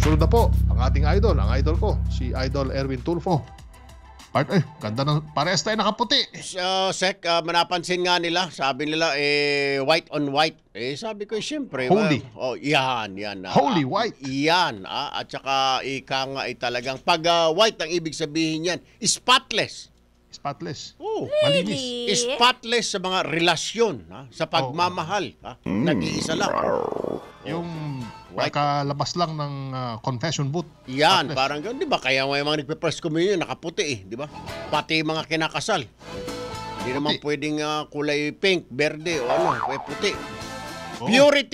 Susunod na po ang ating idol, ang idol ko, si Idol Erwin Tulfo. Ganda ng parehas tayo nakaputi. Sek, manapansin nga nila, sabi nila, white on white. Sabi ko, siyempre. Holy. Yan. Holy white. Yan. At saka, ika nga talagang, pag white, ang ibig sabihin yan, spotless. Spotless. Oh, malinis. Spotless sa mga relasyon, sa pagmamahal. Nag-iisa lang. Yung makalabas lang ng confession booth. Yan, Spotless. parang gano'n. Di ba? Kaya may mga nagpe-press communion, nakaputi di ba? Pati mga kinakasal. Hindi naman pwedeng kulay pink, berde, o ano, puti. Oh.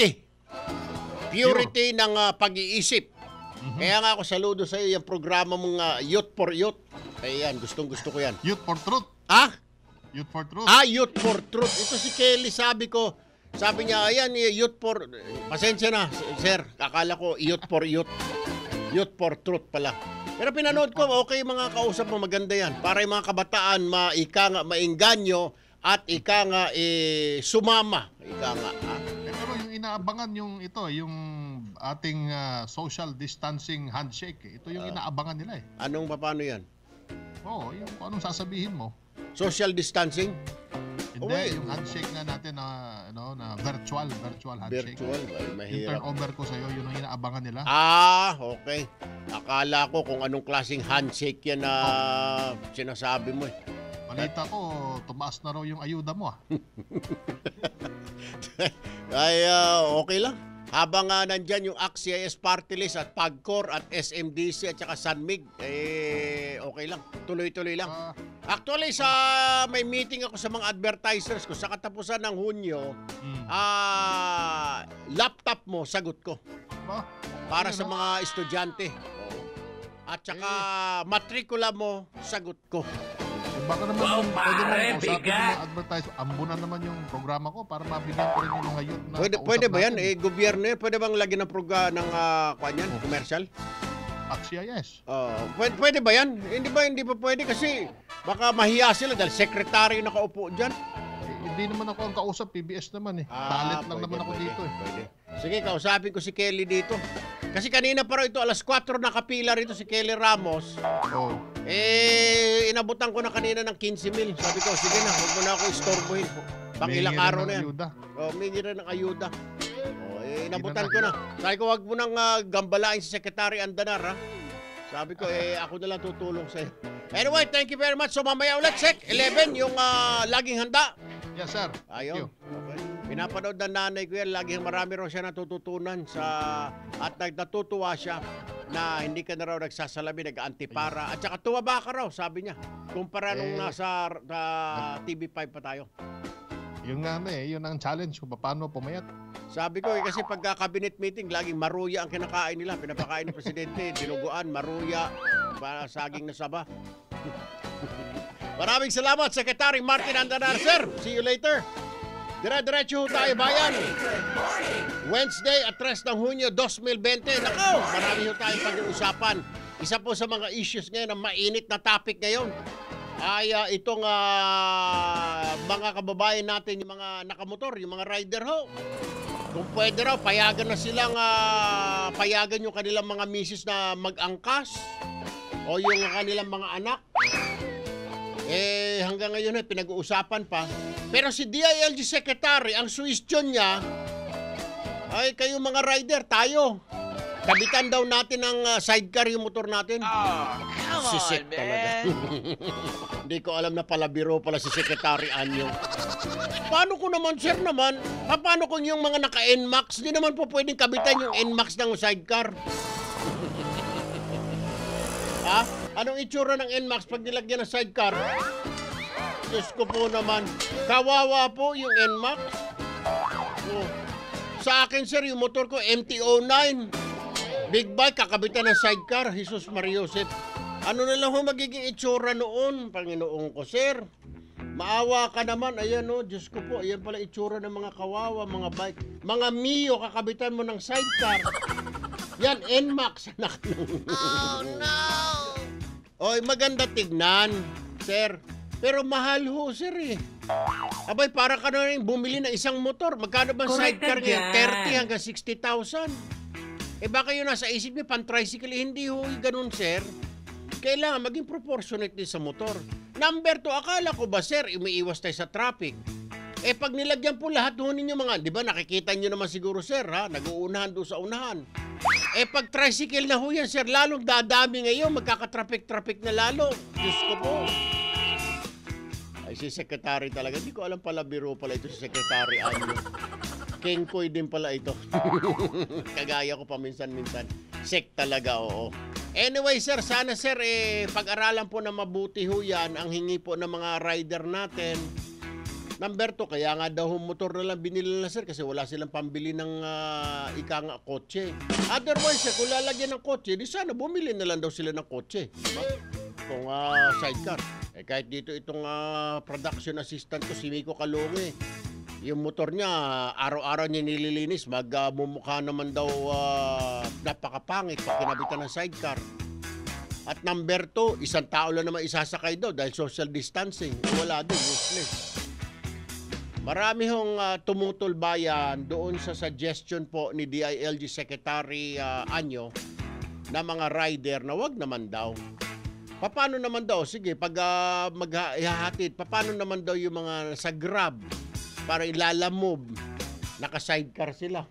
Purity ng pag-iisip. Kaya nga ako saludo sa iyo yung programa mong Youth for Youth. Ayan, gustong-gusto ko yan. Youth for Truth. Youth for Truth. Youth for Truth. Ito si Kelly, sabi niya, ayan, Youth for... Pasensya na, sir. Akala ko Youth for Youth. Youth for Truth pala. Pero pinanood ko, okay mga kausap mo, maganda yan. Para yung mga kabataan, mainganyo at sumama. Pero yung inaabangan yung ating social distancing handshake. Ito yung inaabangan nila eh. Paano yan? Oo, yung kung anong sasabihin mo. Social distancing? Hindi, yung handshake nga natin na virtual handshake. Virtual, Yung mahirap. turnover ko sa'yo, yun ang inaabangan nila. Okay. Akala ko kung anong klaseng handshake yan na sinasabi mo eh. Balita ko, tumaas na raw yung ayuda mo Ay, okay lang. Habang nandyan yung ACT-CIS Party List at PAGCOR at SMDC at saka Sanmig, okay lang. Tuloy-tuloy lang. Actually, may meeting ako sa mga advertisers ko. Sa katapusan ng Hunyo, laptop mo, sagot ko. Para sa mga estudyante. At saka matrikula mo, sagot ko. Baka naman pwede mo kausapin yung mga advertise. Ambunan naman yung programa ko para mabigyan ko rin yung mga youth na Pwede ba yan? natin. Gobyerno yan. Pwede bang lagyan ng commercial? ACT-CIS. Pwede ba yan? Hindi pa pwede kasi baka mahiya sila dahil sekretary nakaupo dyan. Hindi naman ako ang kausap, PBS naman eh. Talent lang naman ako dito eh. Pwede. Sige, kausapin ko si Kelly dito. Kasi kanina pa raw ito, alas 4 nakapila rito si Kelly Ramos. Inabutan ko na kanina ng 15,000. Sabi ko, sige na, huwag mo na ako istorbohin. Pang ilang araw na yan. Humingi rin ng ayuda. Inabutan ko na. Sabi ko, huwag mo nang gambalain si Secretary Andanar, ha? Sabi ko, ako na lang tutulong sa'yo. Anyway, thank you very much. So, mamaya ulit, Sek. 11, yung laging handa. Yes, sir. Ayun. Okay. Pinapanood ng nanay ko yan. Laging marami raw siya natututunan at natutuwa siya na hindi ka na raw nagsasalabi, nag-antipara. At saka tumaba ka raw, sabi niya. Kumpara nung nasa TV5 pa tayo. Yun nga yun ang challenge kung paano pumayat. Sabi ko kasi pagka cabinet meeting, laging maruya ang kinakain nila. Pinapakain ng presidente, dinuguan, maruya, saging na saba. Maraming salamat, Secretary Martin Andanar, sir. See you later. Dire-diretso tayo, bayan. Wednesday at 3 ng Hunyo 2020. Nako, marami tayong pag-uusapan. Isa po sa mga issues ngayon, ang mainit na topic ngayon, ay itong mga kababayan natin, yung mga nakamotor, yung mga rider ho. Kung pwede raw, payagan na silang payagan yung kanilang mga misis na mag-angkas o yung kanilang mga anak. Hanggang ngayon pinag-uusapan pa. Pero si DILG Secretary, ang suwestyon niya, ay kayo mga rider, tayo. Kabitan daw natin ng sidecar yung motor natin. Sisik talaga. Hindi ko alam na pala biro pala si Secretary Anyo. Paano ko naman, sir naman? Paano kung yung mga naka-NMAX, di naman po pwedeng kabitan yung NMAX ng sidecar? Anong itsura ng NMAX pag nilagyan ng sidecar? Diyos ko po naman. Kawawa po yung NMAX. Sa akin, sir, yung motor ko, MT-09. Big bike, kakabitan ng sidecar. Jesus Mariosep. Ano na lang ho magiging itsura noon? Panginoon ko, sir. Maawa ka naman. Ayan o, Diyos ko po. Ayan pala itsura ng mga kawawa, mga bike. Mga Mio, kakabitan mo ng sidecar. Yan, NMAX. Oh, no! Oy, maganda tignan, sir. Pero mahal ho, sir eh. Abay, para ka na rin bumili ng isang motor. Magkano ba sidecar ngayon? 30 hanggang 60,000. baka yun nasa isip niyo, pan-tricycle, hindi ho, ganun, sir. Kailangan maging proportionate din sa motor. Number 2, akala ko ba, sir, umiiwas tayo sa traffic? Pag nilagyan po lahat ho ninyo mga, di ba, nakikita nyo naman siguro, sir, ha? Nag-uunahan doon sa unahan. Pag tricycle na ho yan, sir, lalong dadami ngayon, magkakatraffic-traffic na lalo. Diyos ko po. Ay, si Secretary talaga. Hindi ko alam pala, biro pala ito si Secretary Anyo. Kengkoy din pala ito. Kagaya ko paminsan-minsan. Sek talaga, oo. Anyway, sir, sana, sir, pag-aralan po na mabuti ho yan, ang hingi po ng mga rider natin. Number 2, kaya nga daw motor na lang binili na, sir, kasi wala silang pambili ng ika nga kotse. Otherwise, sir, kung lalagyan ng kotse, di sana bumili na lang daw sila ng kotse. Diba? Kung sidecar. Kahit dito itong production assistant ko, si Miko Kalungi, yung motor niya, araw-araw niya nililinis, magmumukha naman daw napakapangit pag kinabitan ng sidecar. At number 2, isang tao lang naman isasakay daw dahil social distancing. Wala din, useless. Marami hong tumutol bayan doon sa suggestion po ni DILG Secretary Anyo na mga rider na wag naman daw. Paano naman daw? Sige, pag maghahatid, paano naman daw yung mga sa Grab para ilalamove, naka-sidecar sila.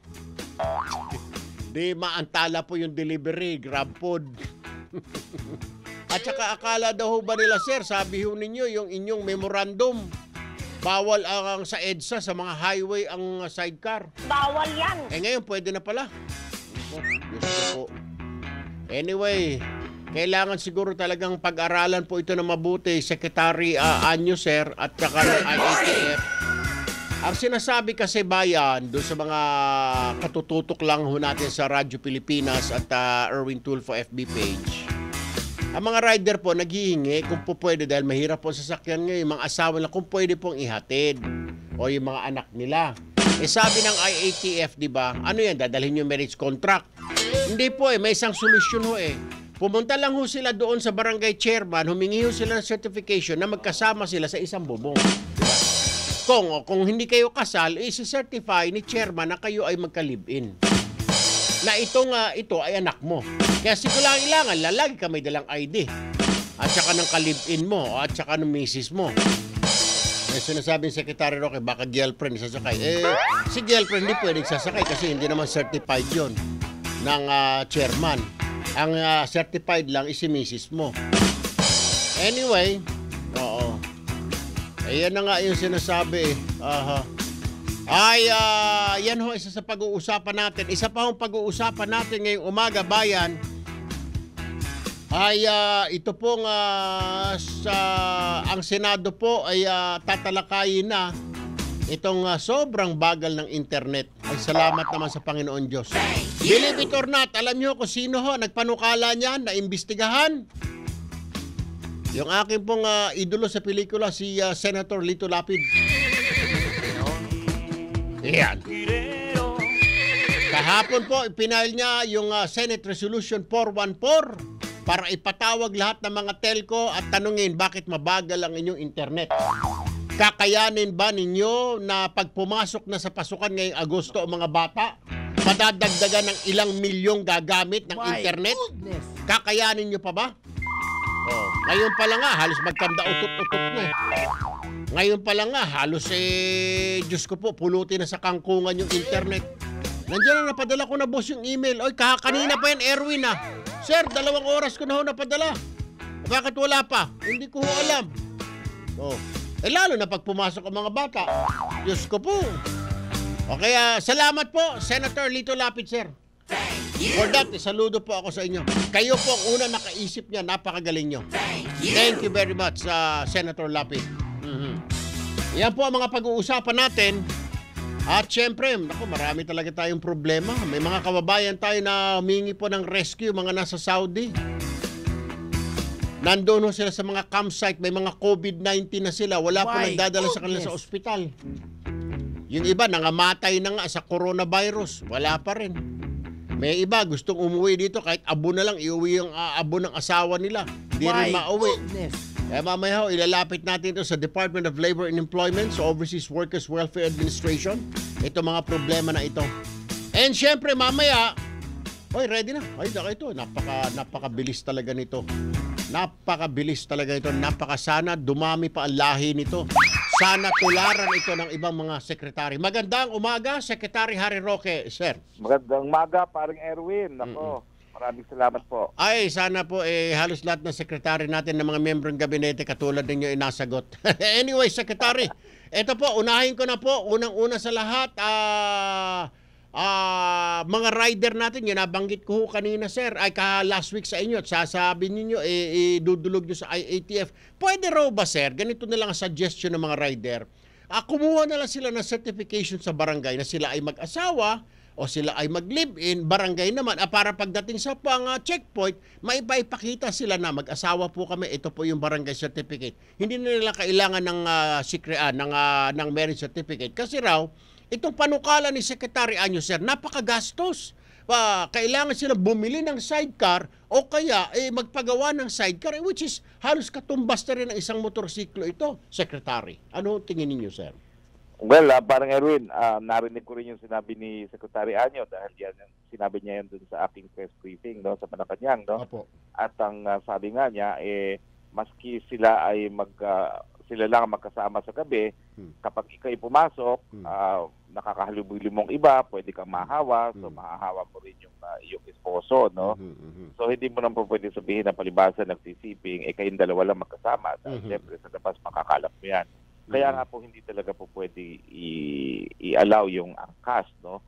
Di maantala po yung delivery, Grab food. At saka akala daw ba nila, sir, sabi ho ninyo yung inyong memorandum, bawal ang sa EDSA, sa mga highway ang sidecar. Bawal yan. Ngayon, pwede na pala. Diyos ko po. Anyway, kailangan siguro talagang pag-aralan po ito na mabuti, Secretary Anyo, sir, at saka ng IATF. Ang sinasabi kasi bayan, doon sa mga katututok lang ho natin sa Radyo Pilipinas at Erwin Tulfo FB page, ang mga rider po naghihingi kung po pwede, dahil mahirap po sasakyan ngayon, yung mga asawa na kung pwede pong ihatid o yung mga anak nila. Sabi ng IATF, di ba, ano yan, dadalhin yung marriage contract? Hindi po may isang solusyon ho Pumunta lang ho sila doon sa barangay chairman, humingi ho sila ng certification na magkasama sila sa isang bubong. Diba? Kung hindi kayo kasal, isi-certify ni chairman na kayo ay magka-live-in. Na ito ay anak mo. Kaya sigurang lalagi ka may dalang ID. At saka ng ka-live-in mo, at saka ng misis mo. Sinasabi ng Secretary Roque, baka girlfriend sasakay. Si girlfriend hindi pwedeng sasakay kasi hindi naman certified yon ng chairman. Ang certified lang is si misis mo. Anyway, oo. Ayan na nga yung sinasabi. Yan ho, isa sa pag-uusapan natin. Isa pa hong pag-uusapan natin ngayong umaga, bayan, ay ito pong ang Senado po ay tatalakayin na itong sobrang bagal ng internet. Ay salamat naman sa Panginoon Diyos. Believe it or not, alam niyo kung sino ho nagpanukala niyan na imbestigahan? Yung aking pong idolo sa pelikula, si Senator Lito Lapid. Yan. Kahapon po, ipinail niya yung Senate Resolution 414 para ipatawag lahat ng mga telco at tanungin bakit mabagal ang inyong internet. Kakayanin ba ninyo na pag pumasok na sa pasukan ngayong Agosto ang mga bata, madadagdagan ng ilang milyong gagamit ng internet? Goodness. Kakayanin nyo pa ba? Ngayon pa lang halos magkanda utot-utot na Ngayon pa lang halos Diyos ko po, pulutin na sa kangkungan yung internet. Nandiyan na, napadala ko na boss yung email. Oy, kanina pa yan, Erwin Sir, 2 oras ko na ho napadala. Bakit wala pa? Hindi ko ho alam. Lalo na pag pumasok ang mga bata. Diyos ko po. Okay, salamat po, Senator Lito Lapid, sir. For that, saludo po ako sa inyo. Kayo po ang una nakaisip niya, napakagaling nyo. Thank you very much, Senator Lapid. Yan po ang mga pag-uusapan natin. At syempre, marami talaga tayong problema. May mga kababayan tayo na humingi po ng rescue, mga nasa Saudi. Nandoon sila sa mga campsite, may mga COVID-19 na sila. Wala po nagdadala sa kanila sa ospital. Yung iba, nangamatay na nga sa coronavirus. Wala pa rin. May iba, gustong umuwi dito kahit abo na lang, iuwi yung abo ng asawa nila. Hindi rin mauwi. Kaya mamaya ilalapit natin ito sa Department of Labor and Employment, sa Overseas Workers Welfare Administration. Ito mga problema na ito. And syempre mamaya, Oy, ready na. Ay, ito. Napakabilis talaga nito. Napakabilis talaga ito. Napakasana. Dumami pa ang lahi nito. Sana tularan ito ng ibang mga sekretary. Magandang umaga, Secretary Harry Roque, sir. Magandang umaga, paring Erwin. Ako, maraming salamat po. Ay, sana po halos lahat ng sekretary natin ng mga miyembro ng gabinete katulad ninyo inasagot. Anyway, Secretary, ito po, unahin ko na po. Unang-una sa lahat, mga rider natin, yun nabanggit ko kanina, sir, ay last week sa inyo at sasabi ninyo, idudulog nyo sa IATF. Pwede raw ba, sir, ganito na lang ang suggestion ng mga rider, kumuha na lang sila ng certification sa barangay na sila ay mag-asawa o sila ay mag-live-in, barangay naman, para pagdating sa checkpoint, maipaipakita sila na mag-asawa po kami, ito po yung barangay certificate. Hindi na nila kailangan ng ng marriage certificate. Kasi raw, itong panukala ni Secretary Anyo, sir, napakagastos. Kailangan sila bumili ng sidecar o kaya magpagawa ng sidecar, which is halos katumbas na rin ng isang motorsiklo ito, Secretary. Ano tingin ninyo, sir? Well, parang Erwin, narinig ko rin yung sinabi ni Secretary Anyo dahil yan, sinabi niya yan dun sa aking press briefing, no, sa Malacanang, no? Opo. At ang sabi nga niya, maski sila ay sila lang magkasama sa gabi, kapag ikay pumasok, nakakahalubili mong iba, pwede kang mahawa, so mahahawa mo rin yung iyong esposo, no? So hindi mo naman po pwede sabihin na palibasa nagsisiping, kayong dalawa lang magkasama. Siyempre sa labas makakalap mo yan. Kaya nga po hindi talaga po pwede i-allow yung angkas, no?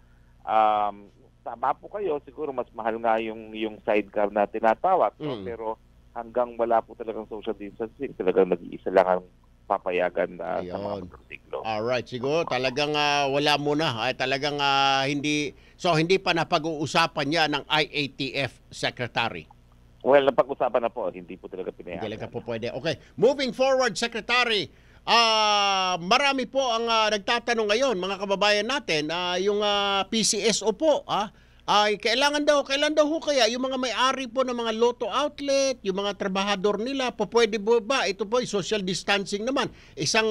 Tama po kayo, siguro mas mahal nga yung sidecar na tinatawag, no? Pero hanggang wala po talagang social distancing, talagang nag-iisa lang ang papayagan sa mga motorsiklo. Alright, siguro talagang wala muna. Ay talagang hindi pa napag-uusapan niya ng IATF Secretary. Well, napag-usapan na po, hindi po talaga pinayagan. Hindi talaga po pwede. Okay, moving forward, Secretary, marami po ang nagtatanong ngayon, mga kababayan natin, yung PCSO po, kailan daw ho kaya yung mga may-ari po ng mga lotto outlet, yung mga trabahador nila, pwede ba? Ito po, social distancing naman. Isang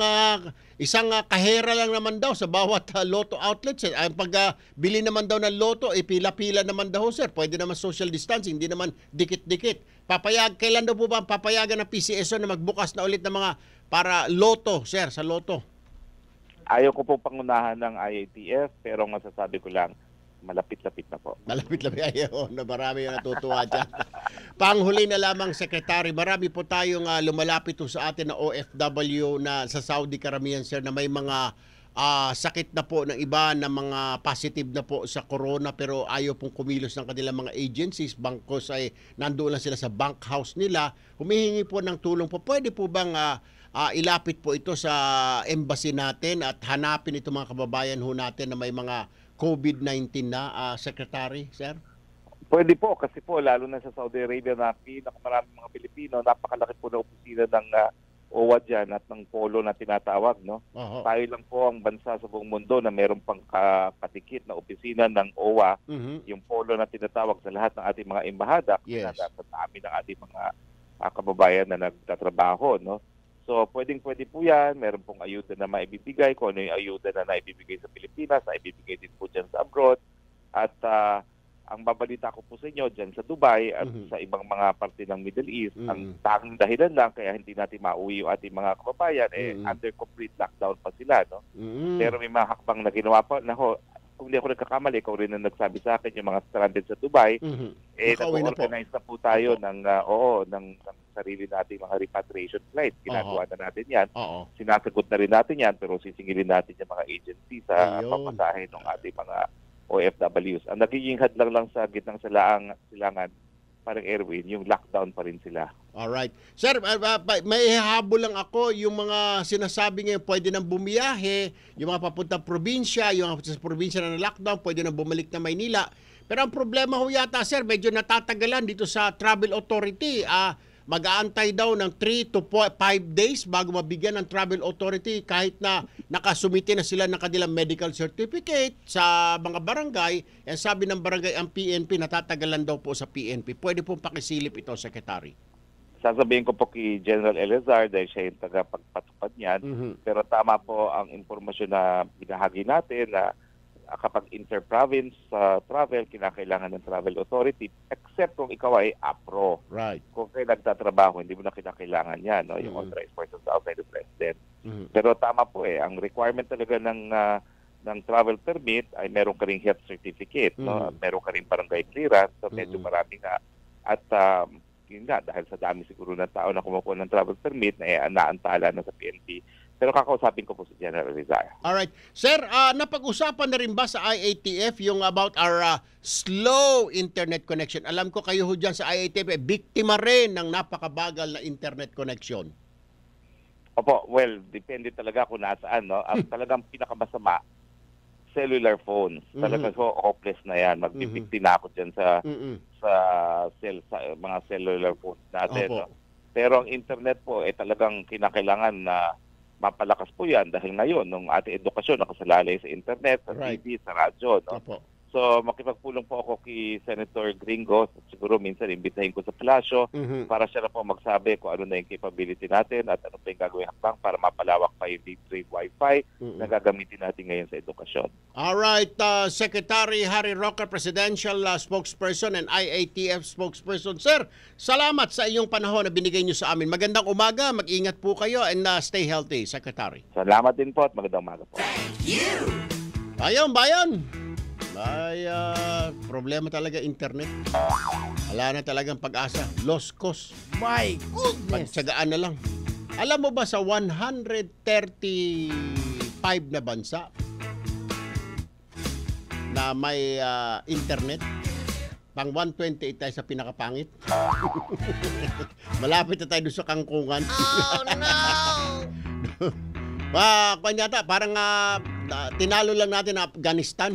kahera lang naman daw sa bawat lotto outlet. Ang pagbili naman daw ng lotto, pila-pila naman daw, sir. Pwede naman social distancing, hindi naman dikit-dikit. Kailan daw po ba papayagan ng PCSO na magbukas na ulit ng mga para lotto, sir, sa lotto? Ayaw ko po pangunahan ng IATF, pero masasabi ko lang, malapit-lapit na po. Malapit-lapit. Ayaw na marami yung natutuwa dyan. Panghuli na lamang, Secretary, marami po tayong lumalapit sa atin na OFW na sa Saudi karamihan, sir, na may mga sakit na po ng iba na mga positive na po sa corona pero ayaw pong kumilos ng kanilang mga agencies, bangkos ay nandoon lang sila sa bank house nila, humihingi po ng tulong po. Pwede po bang ilapit po ito sa embassy natin at hanapin ito mga kababayan ho natin na may mga COVID-19 na, Secretary, sir? Pwede po, kasi po, lalo na sa Saudi Arabia na pinakamaraming mga Pilipino, napakalaki po na opisina ng OWA dyan at ng polo na tinatawag, no? Tayo lang po ang bansa sa buong mundo na meron pang katikit na opisina ng OWA, yung polo na tinatawag sa lahat ng ating mga embahada, yes, sa dami ng ating mga kababayan na nagtatrabaho, no? So, pwede po yan. Meron pong ayuda na maibibigay. Kung ano yung ayuda na naibibigay sa Pilipinas, naibibigay din po dyan sa abroad. At ang babalita ko po sa inyo dyan sa Dubai at sa ibang mga parte ng Middle East, ang tanging dahilan lang kaya hindi natin mauwi yung ating mga kababayan, under complete lockdown pa sila. No? Pero may mga hakbang na ginawa pa. Kung hindi ako nagkakamali, ikaw rin na nagsabi sa akin yung mga stranded sa Dubai, nag-organize na po tayo ng sarili nating mga repatriation flights. Ginagawa na natin yan. Sinasagot na rin natin yan, pero sisingilin natin yung mga agency sa pamasahe ng ating mga OFWs. Ang nagiging hadlang lang sa gitnang silangan, parang Erwin, yung lockdown pa rin sila. Alright. Sir, may habol lang ako yung mga sinasabi ngayon pwede nang bumiyahe, yung mga papuntang probinsya, yung mga sa probinsya na lockdown, pwede nang bumalik na Maynila. Pero ang problema ho yata, sir, medyo natatagalan dito sa Travel Authority. Mag-aantay daw ng 3 to 5 days bago mabigyan ng Travel Authority kahit na nakasumite na sila ng kanilang medical certificate sa mga barangay. And sabi ng barangay ang PNP, natatagalan daw po sa PNP. Pwede pong pakisilip ito, Secretary. Sasabihin ko po kay General Elazar dahil siya yung tagapagpatupad niyan. Pero tama po ang informasyon na binahagi natin na kapag inter-province travel, kinakailangan ng travel authority, except kung ikaw ay APRO. Right. Kung kayo nagtatrabaho, hindi mo na kinakailangan yan, no? Yung authorized persons outside the president. Pero tama po ang requirement talaga ng travel permit ay meron ka ring health certificate, no? Meron ka ring barangay clearance, so medyo marami nga. At yun nga, dahil sa dami siguro ng tao na kumukuha ng travel permit na naantala na sa PNP. Pero kakausapin ko po si General Rizal. Alright. Sir, napag-usapan na rin ba sa IATF yung about our slow internet connection? Alam ko kayo ho dyan sa IATF, biktima rin ng napakabagal na internet connection. Opo, well, depende talaga kung nasaan, no? Ang talagang pinakamasama, cellular phones. Talaga so hopeless na yan. Magbibigti na ako dyan sa mga cellular phones natin. No? Pero ang internet po, talagang kinakailangan na mapalakas po yan dahil ngayon, nung ating edukasyon, nakasalalay sa internet, sa TV, sa radyo. No? So, makipagpulong po ako kay Senator Gringo. Siguro minsan imbitahin ko sa palasyo para siya na po magsabi kung ano na yung capability natin at ano pa yung gagawin hakbang para mapalawak pa yung deep Wi-Fi na gagamitin natin ngayon sa edukasyon. Alright, Secretary Harry Roque, Presidential Spokesperson and IATF Spokesperson. Sir, salamat sa iyong panahon na binigay niyo sa amin. Magandang umaga, mag-ingat po kayo and stay healthy, Secretary. Salamat din po at magandang umaga po. Bayan! Ay, problema talaga internet. Wala na talagang pag-asa. Lost cause. My goodness! Pagtsagaan na lang. Alam mo ba sa 135 na bansa na may internet, pang 128 tayo sa pinakapangit? Malapit na tayo doon sa kangkungan. Oh no! Kanyata, parang tinalo lang natin ang Afghanistan.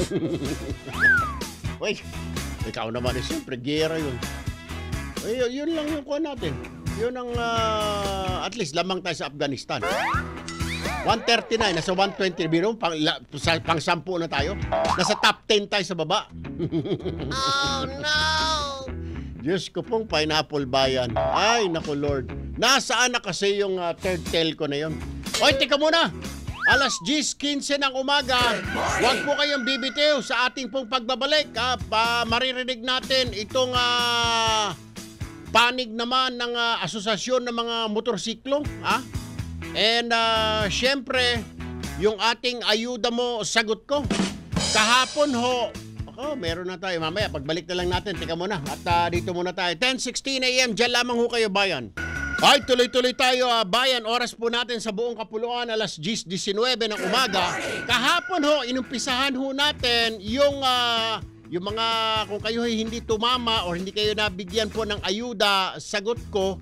Wait, ikaw naman siyempre, gera yun. Yun lang yung kuha natin. Yun ang, at least, lamang tayo sa Afghanistan. 139, nasa 120, biro, pang 10 na tayo. Nasa top 10 tayo sa baba. Oh no! Diyos ko pong pineapple bayan. Ay, naku Lord. Nasaan na kasi yung third telco na yun? Oy, teka muna. Alas 10:15 ng umaga. Huwag po kayong bibitiw sa ating pong pagbabalik. Maririnig natin itong panig naman ng asosasyon ng mga motorsiklo. And syempre, yung ating ayuda mo, sagot ko. Kahapon ho, meron na tayo. Mamaya, pagbalik na lang natin. Teka muna. At dito muna tayo. 10:16 a.m. Diyan lamang ho kayo, bayan. Ay, tuloy-tuloy tayo, bayan. Oras po natin sa buong kapuluan, alas 10:19 ng umaga. Kahapon ho, inumpisahan ho natin yung mga, kung kayo hindi tumama o hindi kayo nabigyan po ng ayuda, sagot ko,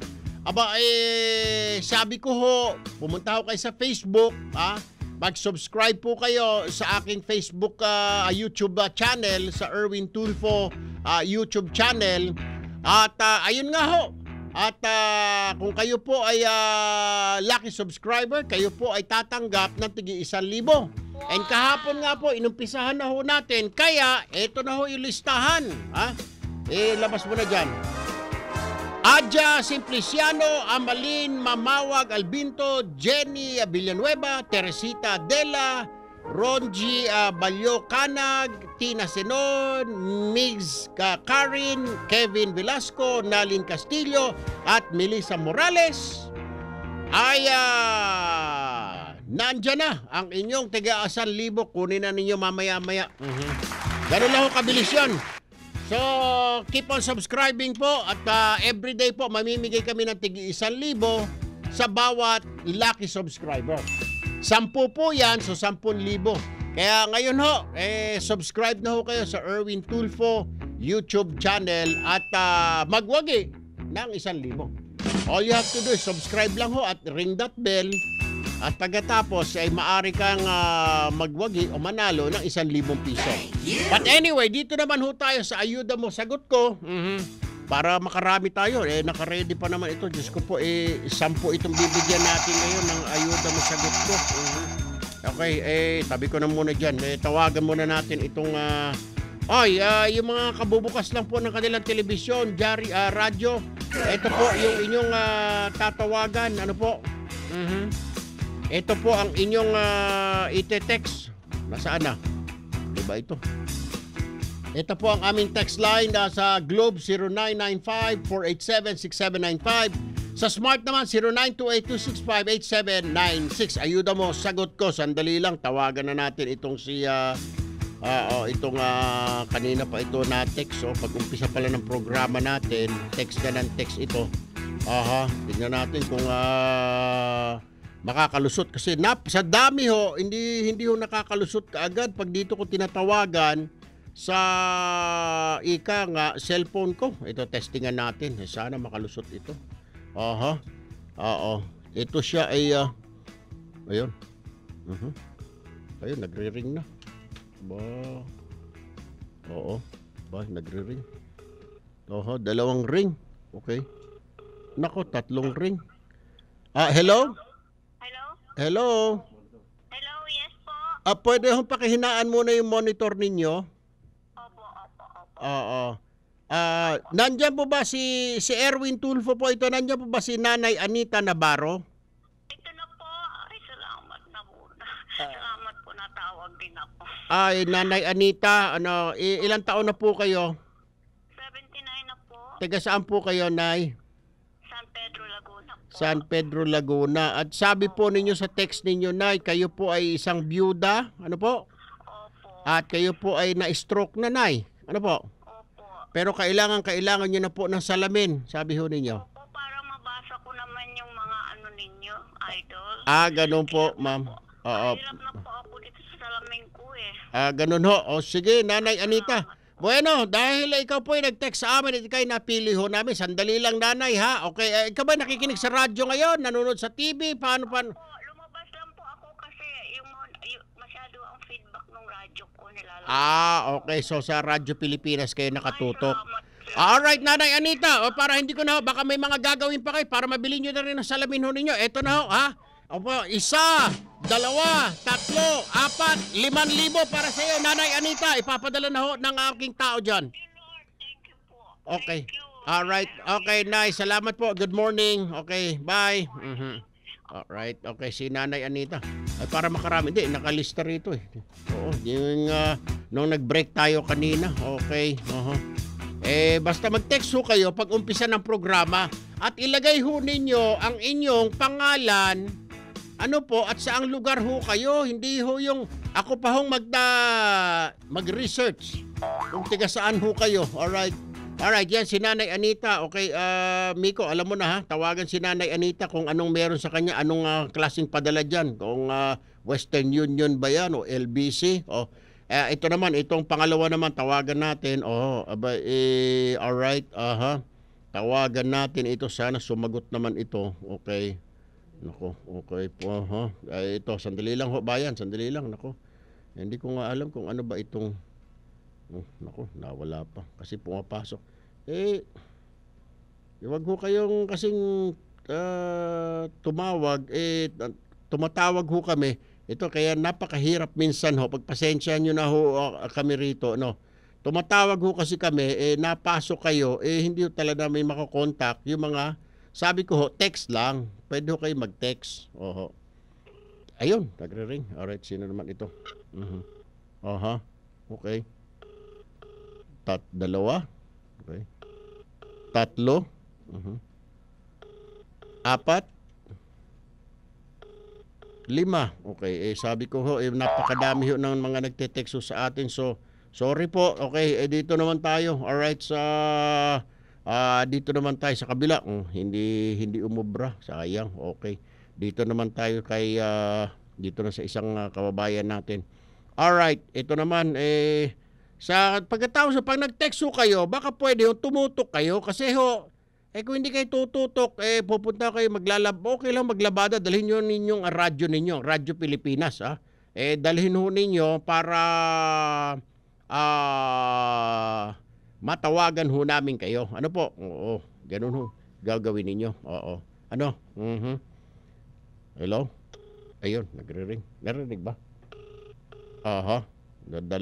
sabi ko ho, pumunta ho kayo sa Facebook, mag-subscribe po kayo sa aking Facebook YouTube channel, sa Erwin Tulfo YouTube channel. At ayun nga ho. At kung kayo po ay lucky subscriber, kayo po ay tatanggap ng tigi 1,000. And kahapon nga po, inumpisahan na ho natin. Kaya, eto na ho yung listahan. Labas mo na dyan. Adja Simpliciano, Amalin Mamawag Albinto, Jenny Villanueva, Teresita Dela, Ronji Balyo Canag, Tina Senon, Migs Karin, Kevin Velasco, Nalin Castillo, at Melissa Morales. Ay nandyan na ang inyong tiga 1,000. Kunin na ninyo mamaya-maya. Ganun lang ho kabilis yun. So, keep on subscribing po at everyday po mamimigay kami ng tigi 1,000 sa bawat lucky subscriber. 10 po yan, so 10,000. Kaya ngayon ho, subscribe na ho kayo sa Erwin Tulfo YouTube channel at magwagi ng 1,000. All you have to do is subscribe lang ho at ring that bell. At pagkatapos ay maaari kang magwagi o manalo ng 1,000 piso. But anyway, dito naman ho tayo sa ayuda mo, sagot ko. Para makarami tayo. Naka-ready pa naman ito. Diyos ko po, 10 itong bibigyan natin ngayon ng ayuda mo, sagot ko. Okay, tabi ko na muna dyan. Tawagan muna natin itong, yung mga kabubukas lang po ng kanilang telebisyon, radyo. Ito po yung inyong tatawagan. Ano po? Ito po ang inyong ite-text. Nasaan na? ba ito? Ito po ang aming text line sa Globe 0995-487-6795. Sa Smart naman 0928-265-8796. Ayuda mo, sagot ko. Sandali lang, tawagan na natin itong si kanina pa ito na text. So pag umpisa pala ng programa natin, text na ng text ito. Tingnan natin kung makakalusot kasi sa dami ho, hindi ho nakakalusot kaagad pag dito ko tinatawagan sa ika nga cellphone ko. Ito testingan natin. Sana makalusot ito. Ito siya ay ayun. Ayun, nagre-ring na. Nagre-ring. Dalawang ring. Okay. Nako, 3 ring. Hello? Hello? Hello, yes po. Pwede hong pakihinaan muna yung monitor ninyo? Opo. Nandiyan po ba si Erwin Tulfo po ito? Nandiyan po ba si Nanay Anita Navarro? Ito na po. Ay, salamat na muna. Salamat po, natawag din ako. Ay, Nanay Anita, ilang taon na po kayo? 79 na po. Taga saan po kayo, Nay? San Pedro, Laguna po. San Pedro, Laguna. At sabi po ninyo sa text ninyo, Nay, kayo po ay isang byuda. Ano po? Opo. At kayo po ay na-stroke na, Nay. Ano po? Opo. Pero kailangan nyo na po ng salamin, sabi ho ninyo. Opo, para mabasa ko naman yung mga ano ninyo, idol. Ganun po, ma'am. Mahirap na po ako dito sa salamin ko eh. Ganun ho. O sige, Nanay Anita. Bueno, dahil ikaw po ay nag-text sa amin at ikay napili ho namin. Sandali lang, Nanay, ha? Okay, ikaw ba nakikinig sa radyo ngayon? Nanonood sa TV? Paano? Opo, lumabas lang po ako kasi yung masyado ang feedback ng radyo ko nilalabas. Okay. So sa Radyo Pilipinas kayo nakatutok. Salamat. Alright, Nanay Anita. O para hindi ko na ho, baka may mga gagawin pa kayo para mabili nyo na rin ang salamin ho ninyo. Eto na ho, ha? Opo, 1, 2, 3, 4, 5,000 para sa iyo, Nanay Anita. Ipapadala na ho ng aking tao dyan. Thank you po. Okay. Thank you. Alright. Okay, nice. Salamat po. Good morning. Okay, bye. Alright. Okay, si Nanay Anita. Ay, para makarami. Hindi, nakalista rito eh. Oo, yung nung nag-break tayo kanina. Okay. Basta mag-text ho kayo pag umpisa ng programa at ilagay ho ninyo ang inyong pangalan, at saang lugar ho kayo. Hindi ho yung ako pa hong mag-research kung tiga saan ho kayo. Alright, yan si Nanay Anita. Okay, Miko, alam mo na ha, tawagan si Nanay Anita kung anong meron sa kanya, anong klaseng padala dyan. Kung Western Union ba yan o LBC. Ito naman, itong pangalawa naman, tawagan natin. Alright, tawagan natin ito. Sana sumagot naman ito. Okay. Nako, okay po. Ito, sandali lang ho, bayan. Sandali lang, nako. Hindi ko nga alam kung ano ba itong... nako, nawala pa. Kasi pumapasok. Huwag ho kayong kasing tumawag. Tumatawag ho kami. Ito, kaya napakahirap minsan ho. Pagpasensya nyo na ho kami rito, no? Tumatawag ho kasi kami, napasok kayo, hindi ho talaga may makakontakt. Yung mga, sabi ko ho, text lang. Pwede ho kayo mag-text. Ayun, nagre-ring. Alright, sino naman ito? Okay. 2. Okay. 3. 4. 5. Okay, sabi ko ho, napakadami ho ng mga nagte-text sa atin. So, sorry po. Okay, dito naman tayo. Alright, dito naman tayo sa kabila. Hindi umubra. Sayang. Okay. Dito naman tayo kay dito na sa isang kababayan natin. Alright, ito naman sa pagkatapos pag nag-text ho kayo, baka pwede ho tumutok kayo kasi ho kung hindi kayo tututok, pupunta kayo okay lang maglabada, dalhin nyo ninyong radyo ninyo, Radyo Pilipinas, dalhin ho ninyo para matawagan ho namin kayo. Ano po? Oo, ganun ho, gagawin ninyo. Oo. Ano? Hello? Ayun, nagre-ring. Narinig ba? 2. 3.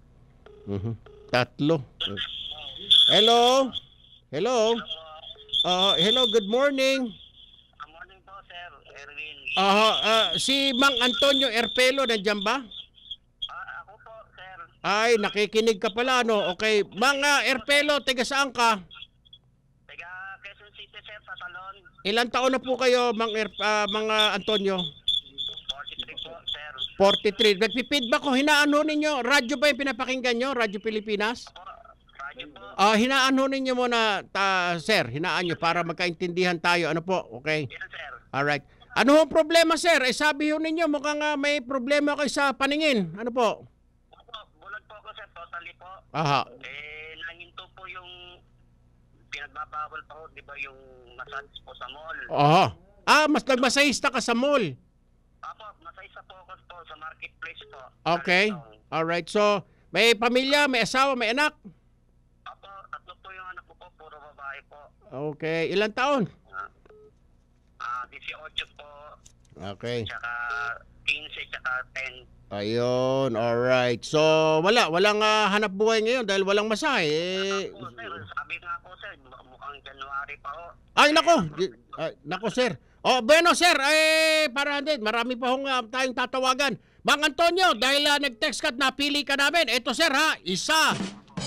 Hello? Hello? Hello, good morning. Good morning po, Sir Erwin. Si Mang Antonio Erpelo, nandiyan ba? Ako po, Sir. Ay, nakikinig ka pala, no? Okay. Mga Erpelo, taga saan ka? Taga Quezon City, sir, sa Salon. Ilan taon na po kayo, mga Antonio? 43 po, sir. 43. Nagpi-feedback ko, hinaan ho ninyo. Radyo ba yung pinapakinggan nyo? Radyo Pilipinas? Po, radyo po. Hinaan ho ninyo muna, sir. Hinaan nyo para magkaintindihan tayo. Ano po? Okay. Yes, sir. Alright. Ano ho problema, sir? Sabi ho ninyo, mukhang may problema kayo sa paningin. Ano po? Opo, bulag po ako, sir. Totally po. Aha. Nahinto po yung pinagbabawal pa ho, di ba, yung massage po sa mall. Aha. Mas nagmasahista ka sa mall. Opo, masay sa focus po sa marketplace po. Okay. Alright. So, may pamilya, may asawa, may anak? Opo, 3 po yung anak ko po, puro babae po. Okay. Ilan taon? 18 po, Okay. tsaka 15, tsaka 10. Ayun. Alright. So, walang hanap buhay ngayon dahil walang masahe. Po, sir, sabi nga po, sir, mukhang January pa ho. Ay, nako, sir. Bueno, sir, para hindi, marami pa hong tayong tatawagan. Mang Antonio, dahil nag-text ka at napili ka namin, eto sir ha, 1, 2, 3,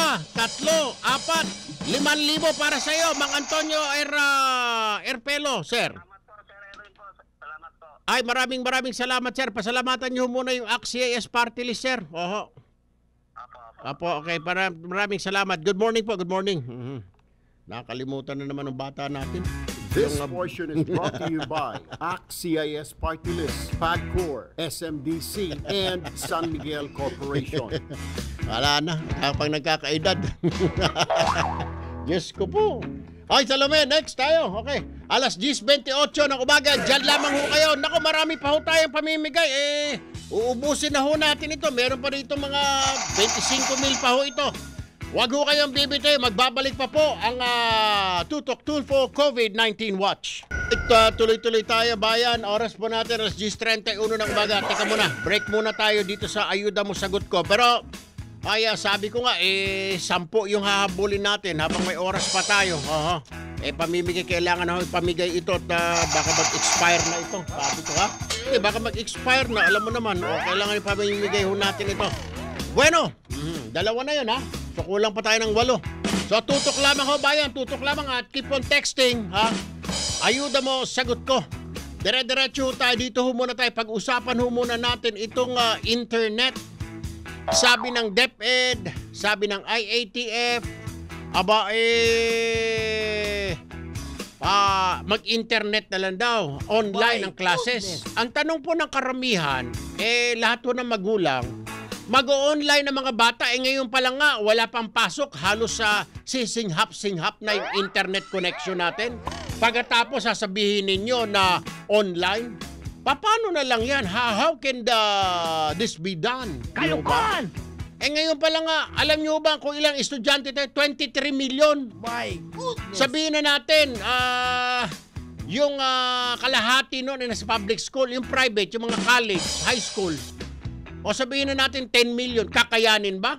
4, 5,000 para sa iyo, Mang Antonio Erpelo, sir. Salamat po, Sir Erwin po. Salamat po. Ay, maraming salamat, sir. Pasalamatan niyo muna yung ACT-CIS party list, sir. Oho. Apo, okay. Maraming salamat. Good morning po, good morning. Nakakalimutan na naman ng bata natin. This portion is brought to you by ACT-CIS Party List, PAGCOR, SMDC, and San Miguel Corporation. Wala na. Kapag nagkakaedad. Diyos ko po. Okay, Salome, next tayo. Okay. 10:28 ng umaga. Diyan lamang ho kayo. Naku, marami pa ho tayong pamimigay. Uubusin na ho natin ito. Meron pa rito mga 25,000 pa ho ito. Huwag ho kayong bibitaw. Magbabalik pa po ang Tutok Tulfo COVID-19 Watch. Tuloy-tuloy tayo, bayan. Oras po natin, 10:31 ng umaga. Teka muna, break muna tayo dito sa Ayuda Mo Sagot Ko. Pero, sabi ko nga, 10 yung hahabulin natin habang may oras pa tayo. Pamimigay, kailangan na ho ipamigay ito at baka mag-expire na ito. Sabi ko ha? Baka mag-expire na, alam mo naman. Kailangan ipamimigay ho natin ito. Bueno, 2 na yun ha. So kulang pa tayo ng 8. So tutok lamang ho bayan, tutok lamang at keep on texting ha. Ayuda Mo Sagot Ko. Dire-diretso tayo dito ho muna tayo. Pag-usapan ho muna natin itong internet. Sabi ng DepEd, sabi ng IATF, mag-internet na lang daw, online ang classes. Ang tanong po ng karamihan, lahat po ng magulang, mag-online ng mga bata, ngayon pa lang nga, wala pang pasok, halos sa singhap-singhap na yung internet connection natin. Pagkatapos sasabihin ninyo na online, paano na lang yan? How can this be done? Kalukan! Ngayon pa lang nga, alam nyo ba kung ilang estudyante tayo? 23 million. My goodness. Sabihin na natin, yung kalahati noon ay nasa public school, yung private, yung mga college, high school. O sabihin na natin 10 million, kakayanin ba?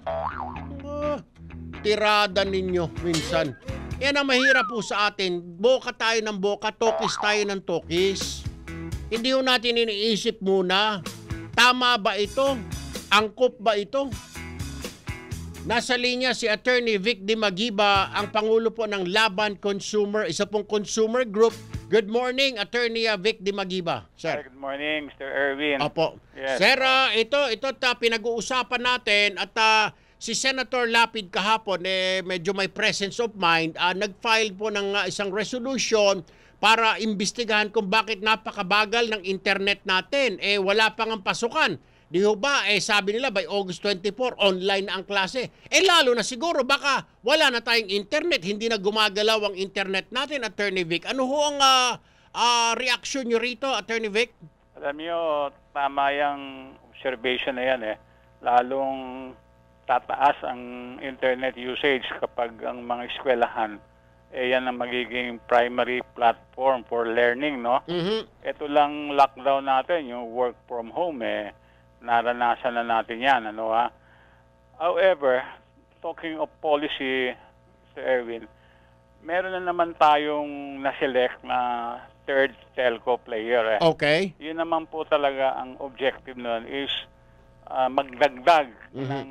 Tirada ninyo minsan. Yan ang mahirap po sa atin. Boka tayo ng boka, tokis tayo ng tokis. Hindi ho natin iniisip muna, tama ba ito? Angkop ba ito? Nasa linya si Attorney Vic Dimagiba, ang Pangulo po ng Laban Consumer, isa pong consumer group. Good morning, Attorney Vic Dimagiba. Sir. Good morning, Mr. Erwin. Opo. Yes. Sir, ito pinag-uusapan natin at si Senator Lapid kahapon medyo may presence of mind. Nag-file po ng isang resolution para imbestigahan kung bakit napakabagal ng internet natin. Wala pang ang pasukan. Di ho ba, sabi nila by August 24, online na ang klase. Lalo na siguro, baka wala na tayong internet, hindi na gumagalaw ang internet natin, Attorney Vic. Ano ho ang reaction nyo rito, Attorney Vic? Alam nyo, tama yung observation na yan Lalong tataas ang internet usage kapag ang mga eskwelahan, yan ang magiging primary platform for learning, no? Mm-hmm. Ito lang lockdown natin, yung work from home, naranasan na natin yan, However, talking of policy, Mr. Erwin, meron na naman tayong na-select na third telco player. Okay. Yun naman po talaga ang objective nun is magdagdag ng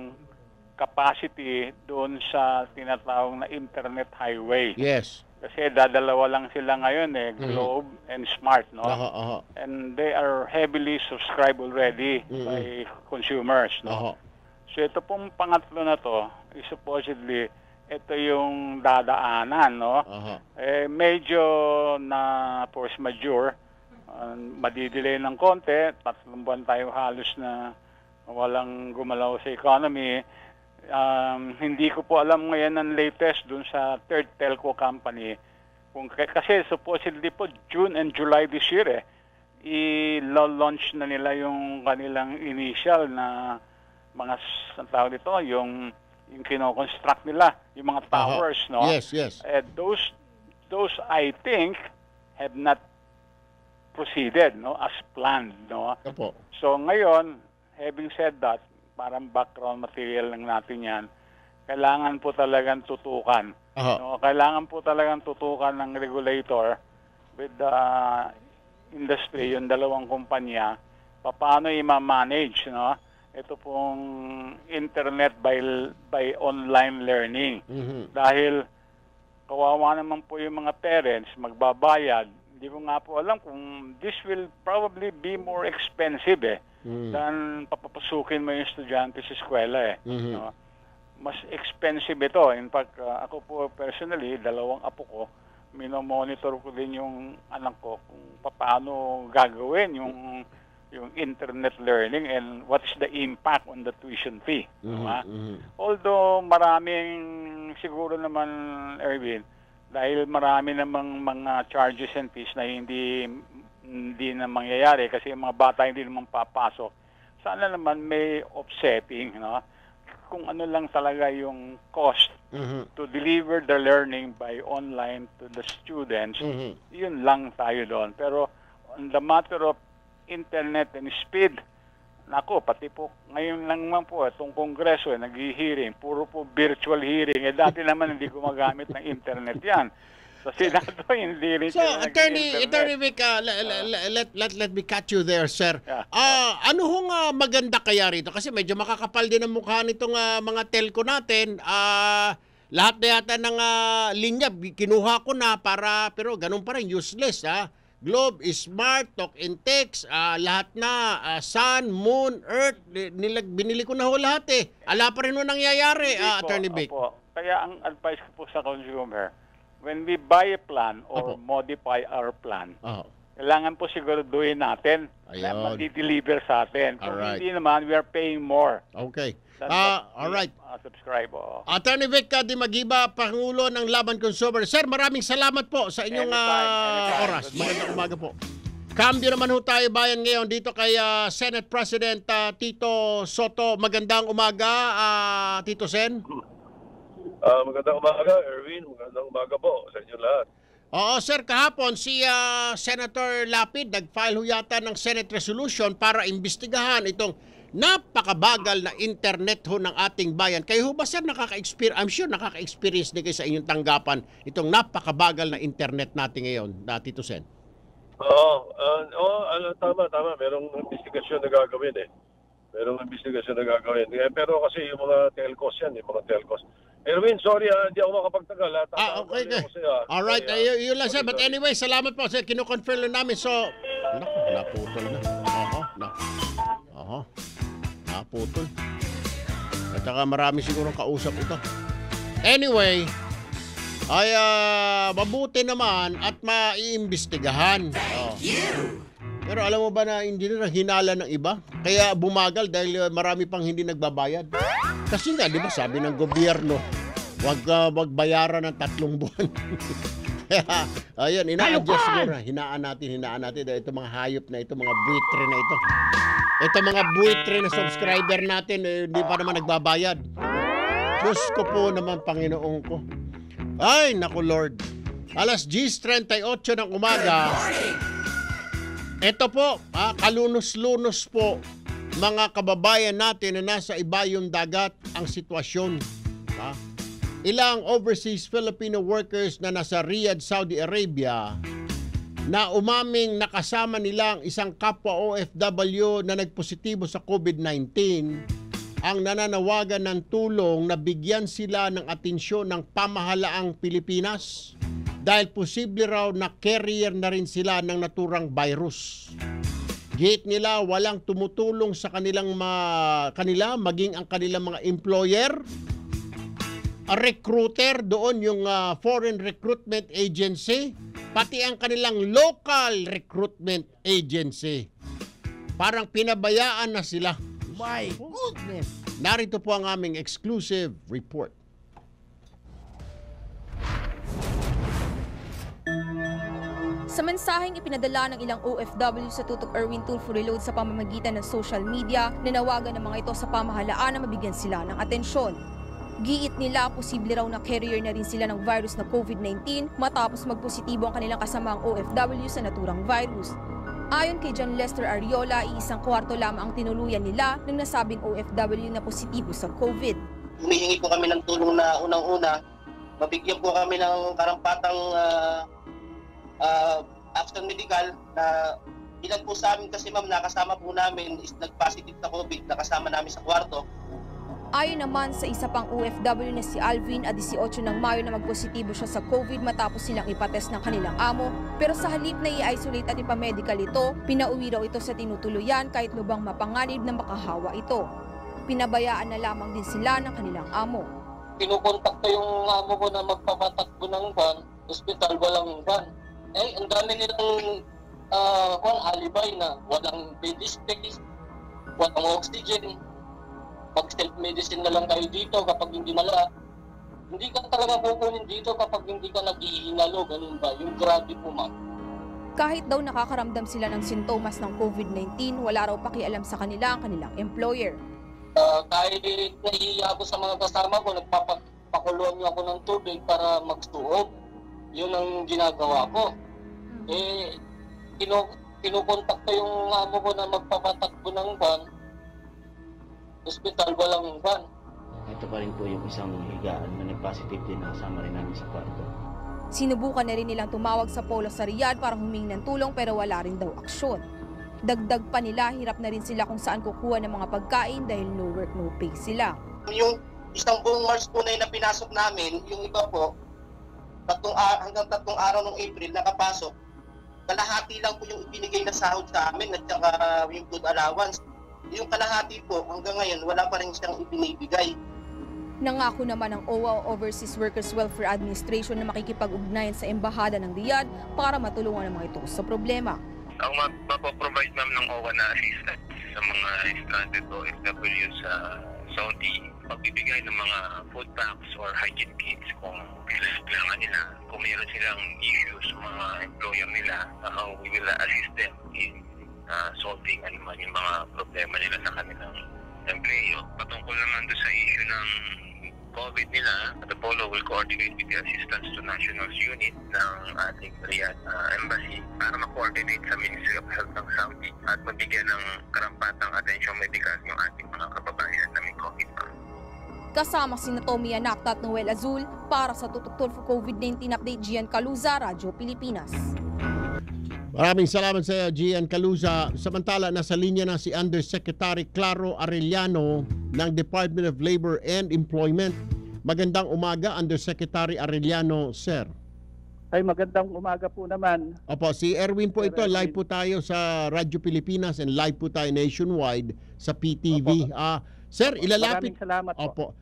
capacity doon sa tinatawag na internet highway. Yes. Kasi dadalawa lang sila ngayon Globe and Smart, no? And they are heavily subscribed already by consumers, no? So ito pong pangatlo na to, is supposedly ito yung dadaanan, no? Medyo na force majeure, madidelay ng konti, 3 buwan tayo halos na walang gumalaw sa economy. Hindi ko po alam ngayon ang latest dun sa third telco company. Kasi supposedly po June and July this year i-launch na nila yung kanilang initial na mga tawag dito, yung kino-construct nila, yung mga towers, no? Yes, yes. Those I think have not proceeded, no, as planned, no? Opo. So ngayon, having said that, parang background material lang natin yan, kailangan po talagang tutukan. No? Kailangan po talagang tutukan ng regulator with the industry, yung dalawang kumpanya, paano i-manage, no? Ito pong internet by online learning. Dahil kawawa naman po yung mga parents, magbabayad. Hindi ko nga po alam kung this will probably be more expensive than papapasukin mo yung estudyante sa eskwela no? Mas expensive ito. In fact, ako po personally, 2 apo ko, minomonitor ko din yung anak ko kung paano gagawin yung internet learning and what is the impact on the tuition fee. Although maraming siguro naman, Erwin, dahil marami namang mga charges and fees na hindi na mangyayari kasi yung mga bata hindi naman papasok. Sana naman may offsetting, no? Kung ano lang talaga yung cost to deliver the learning by online to the students, yun lang tayo doon. Pero on the matter of internet and speed, nako, pati po ngayon lang naman po itong kongreso nag-hearing, puro po virtual hearing. Dati naman hindi gumagamit ng internet yan. Sa Senado, hindi rin. So, Attorney Vic, let me cut you there, sir. Yeah. Ano hong maganda kaya rito? Kasi medyo makakapal din ang mukha nitong mga telco natin. Lahat na yata ng linya, kinuha ko na pero ganun pa rin, useless. Globe, Smart, Talk and Text, lahat na, Sun, Moon, Earth, binili ko na ho lahat Ala pa rin ho nangyayari, Attorney Vic. Kaya ang advice ko po sa consumer, when we buy a plan or modify our plan, kailangan po siguraduhin natin na madi-deliver sa atin. Kung hindi naman, we are paying more. Okay. Alright. Subscribe. Attorney Vic Di Magiba, Pangulo ng Laban Consumer. Sir, maraming salamat po sa inyong Anytime. oras. Magandang umaga po. Cambio naman ho tayo bayan ngayon dito kay Senate President Tito Soto. Magandang umaga, Tito Sen. Magandang umaga, Erwin. Magandang umaga po sa inyo lahat. Oo, sir, kahapon si Senator Lapid nag-file ho yata ng Senate resolution para imbestigahan itong napakabagal na internet ho ng ating bayan. Kayo ho ba, sir, nakaka-experience? I'm sure nakaka-experience din kayo sa inyong tanggapan itong napakabagal na internet natin ngayon, Tito Sen. Tama. Merong investigasyon na gagawin Merong investigasyon na gagawin. Pero kasi yung mga telcos yan, Erwin, sorry hindi ako makapagtagal. Okay. Alright, yun lang, sir. But anyway, salamat po, sir. Kino-confirm lang namin. So, naputol na. Naputol. At saka marami sigurong kausap ito. Anyway, ay mabuti naman at maiimbestigahan. Pero alam mo ba na hindi na hinala ng iba? Kaya bumagal dahil marami pang hindi nagbabayad. Kasi nga, di ba sabi ng gobyerno, wag bayaran ng 3 buwan. Kaya, ayun, ina-adjust siguro. Hinaan natin. Dahil itong mga hayop na ito, mga buitre na ito. Ito mga buitre na subscriber natin, hindi pa naman nagbabayad. Diyos ko po naman, Panginoon ko. Ay, naku Lord. Alas 10:38 ng umaga. Ito po, kalunos-lunos po, mga kababayan natin na nasa ibayong dagat ang sitwasyon. Ilang overseas Filipino workers na nasa Riyadh, Saudi Arabia na umaming nakasama nilang isang kapwa OFW na nagpositibo sa COVID-19 ang nananawagan ng tulong na bigyan sila ng atensyon ng pamahalaang Pilipinas dahil posible raw na carrier na rin sila ng naturang virus. Giit nila walang tumutulong sa kanila maging ang kanilang mga employer, a recruiter doon yung foreign recruitment agency, pati ang kanilang local recruitment agency. Parang pinabayaan na sila. My goodness! Narito po ang aming exclusive report. Sa mensaheng ipinadala ng ilang OFW sa Tutok Erwin Tulfo Reload sa pamamagitan ng social media, nanawagan ng mga ito sa pamahalaan na mabigyan sila ng atensyon. Giit nila posible raw na carrier na rin sila ng virus na COVID-19 matapos magpositibo ang kanilang kasamaang OFW sa naturang virus. Ayon kay John Lester Ariola, iisang kwarto lamang ang tinuluyan nila ng nasabing OFW na positibo sa COVID. Humihingi po kami ng tulong na unang-una, mabigyan po kami ng karampatang action medical na ilan po sa amin kasi ma'am nakasama po namin is nag-positive sa COVID, nakasama namin sa kwarto. Ayon naman sa isa pang OFW na si Alvin, 18 ng Mayo na magpositibo siya sa COVID matapos silang ipatest ng kanilang amo. Pero sa halip na i-isolate at ipamedical ito, pinauwi raw ito sa tinutuluyan kahit lubang mapanganib na makahawa ito. Pinabayaan na lamang din sila ng kanilang amo. Kinukontak ko yung amo ko na magpapatakbo ng van, hospital walang van. Ang dami nilang alibay na walang bed space, walang oxygen. Mag-self-medicine na lang kayo dito kapag hindi mala. Hindi ka talaga kukunin dito kapag hindi ka naghihinalo, ganun ba? Yung grabe po, ma'am. Kahit daw nakakaramdam sila ng sintomas ng COVID-19, wala raw pakialam sa kanila ang kanilang employer. Kahit nahihiya ako sa mga kasama ko, nagpapakuluan niyo ako ng tubig para magsuob. Yun ang ginagawa ko. Kinukontak ko yung amo ko na magpapatakbo ng van, hospital walang van. Ito pa rin po yung isang higaan na nag-positive din na kasama rin namin sa kwarto. Sinubukan na rin nilang tumawag sa Polo sa Riyadh para humingi ng tulong pero wala rin daw aksyon. Dagdag pa nila, hirap na rin sila kung saan kukuha ng mga pagkain dahil no work, no pay sila. Yung isang buong March po na yung napinasok namin, yung iba po, hanggang 3 araw ng April nakapasok, kalahati lang po yung ibinigay na sahod sa amin at saka yung food allowance. Yung kalahati po hanggang ngayon wala pa rin siyang ibinibigay. Nangako naman ng OWA o Overseas Workers Welfare Administration na makikipag-ugnayan sa embahada ng Riyadh para matulungan ang mga ito sa problema. Ang mapoprovide ma'am ng OWA na assistance sa mga stranded OFW sa Saudi, pagbibigay ng mga food packs or hygiene kits kung kailangan nila. Kung mayroon silang issues sa mga employer nila, we will assist them in solving yung mga problema nila sa kanilang employo. Patungkol naman doon sa issue ng COVID nila, the Polo will coordinate with the Assistance to Nationals Unit ng ating Riyadh Embassy para ma-coordinate sa Ministry of Health ng Saudi at mabigyan ng karampatang atensyon medikal yung ating mga kababayan na may COVID pa. Kasama si Tommy Anacta at Noel Azul para sa Tutok Tulfo COVID-19 Update, Gian Caluza, Radyo Pilipinas. Maraming salamat sa iyo, Gian Caluza. Samantala, nasa linya na si Undersecretary Claro Arellano ng Department of Labor and Employment. Magandang umaga, Undersecretary Arellano, sir. Ay, magandang umaga po naman. Opo, si Erwin po ito. Live po tayo sa Radyo Pilipinas and live po tayo nationwide sa PTV. Sir, ilalapit. Maraming salamat po. Opo.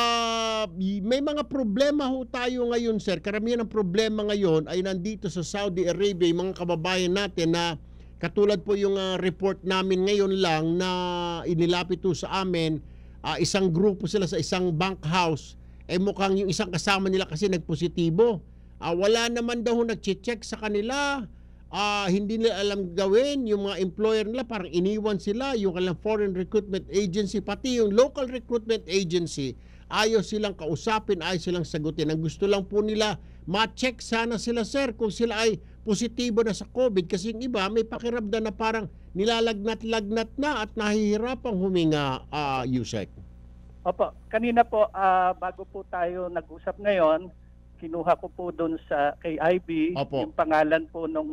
May mga problema ho tayo ngayon, sir. Karamihan ng problema ngayon ay nandito sa Saudi Arabia, yung mga kababayan natin na katulad po yung report namin ngayon lang na inilapit po sa amin, isang grupo sila sa isang bank house, mukhang yung isang kasama nila kasi nagpositibo. Wala naman daw nag-check sa kanila. Hindi nila alam gawin. Yung mga employer nila parang iniwan sila. Yung kanilang foreign recruitment agency, pati yung local recruitment agency, ayaw silang kausapin, ayaw silang sagutin. Ang gusto lang po nila, ma-check sana sila, sir, kung sila ay positibo na sa COVID. Kasi yung iba may pakiramdam na parang nilalagnat-lagnat na at nahihirapang huminga, Yusek. Opo, kanina po, bago po tayo nag-usap ngayon, kinuha ko po doon sa KIB, yung pangalan po nung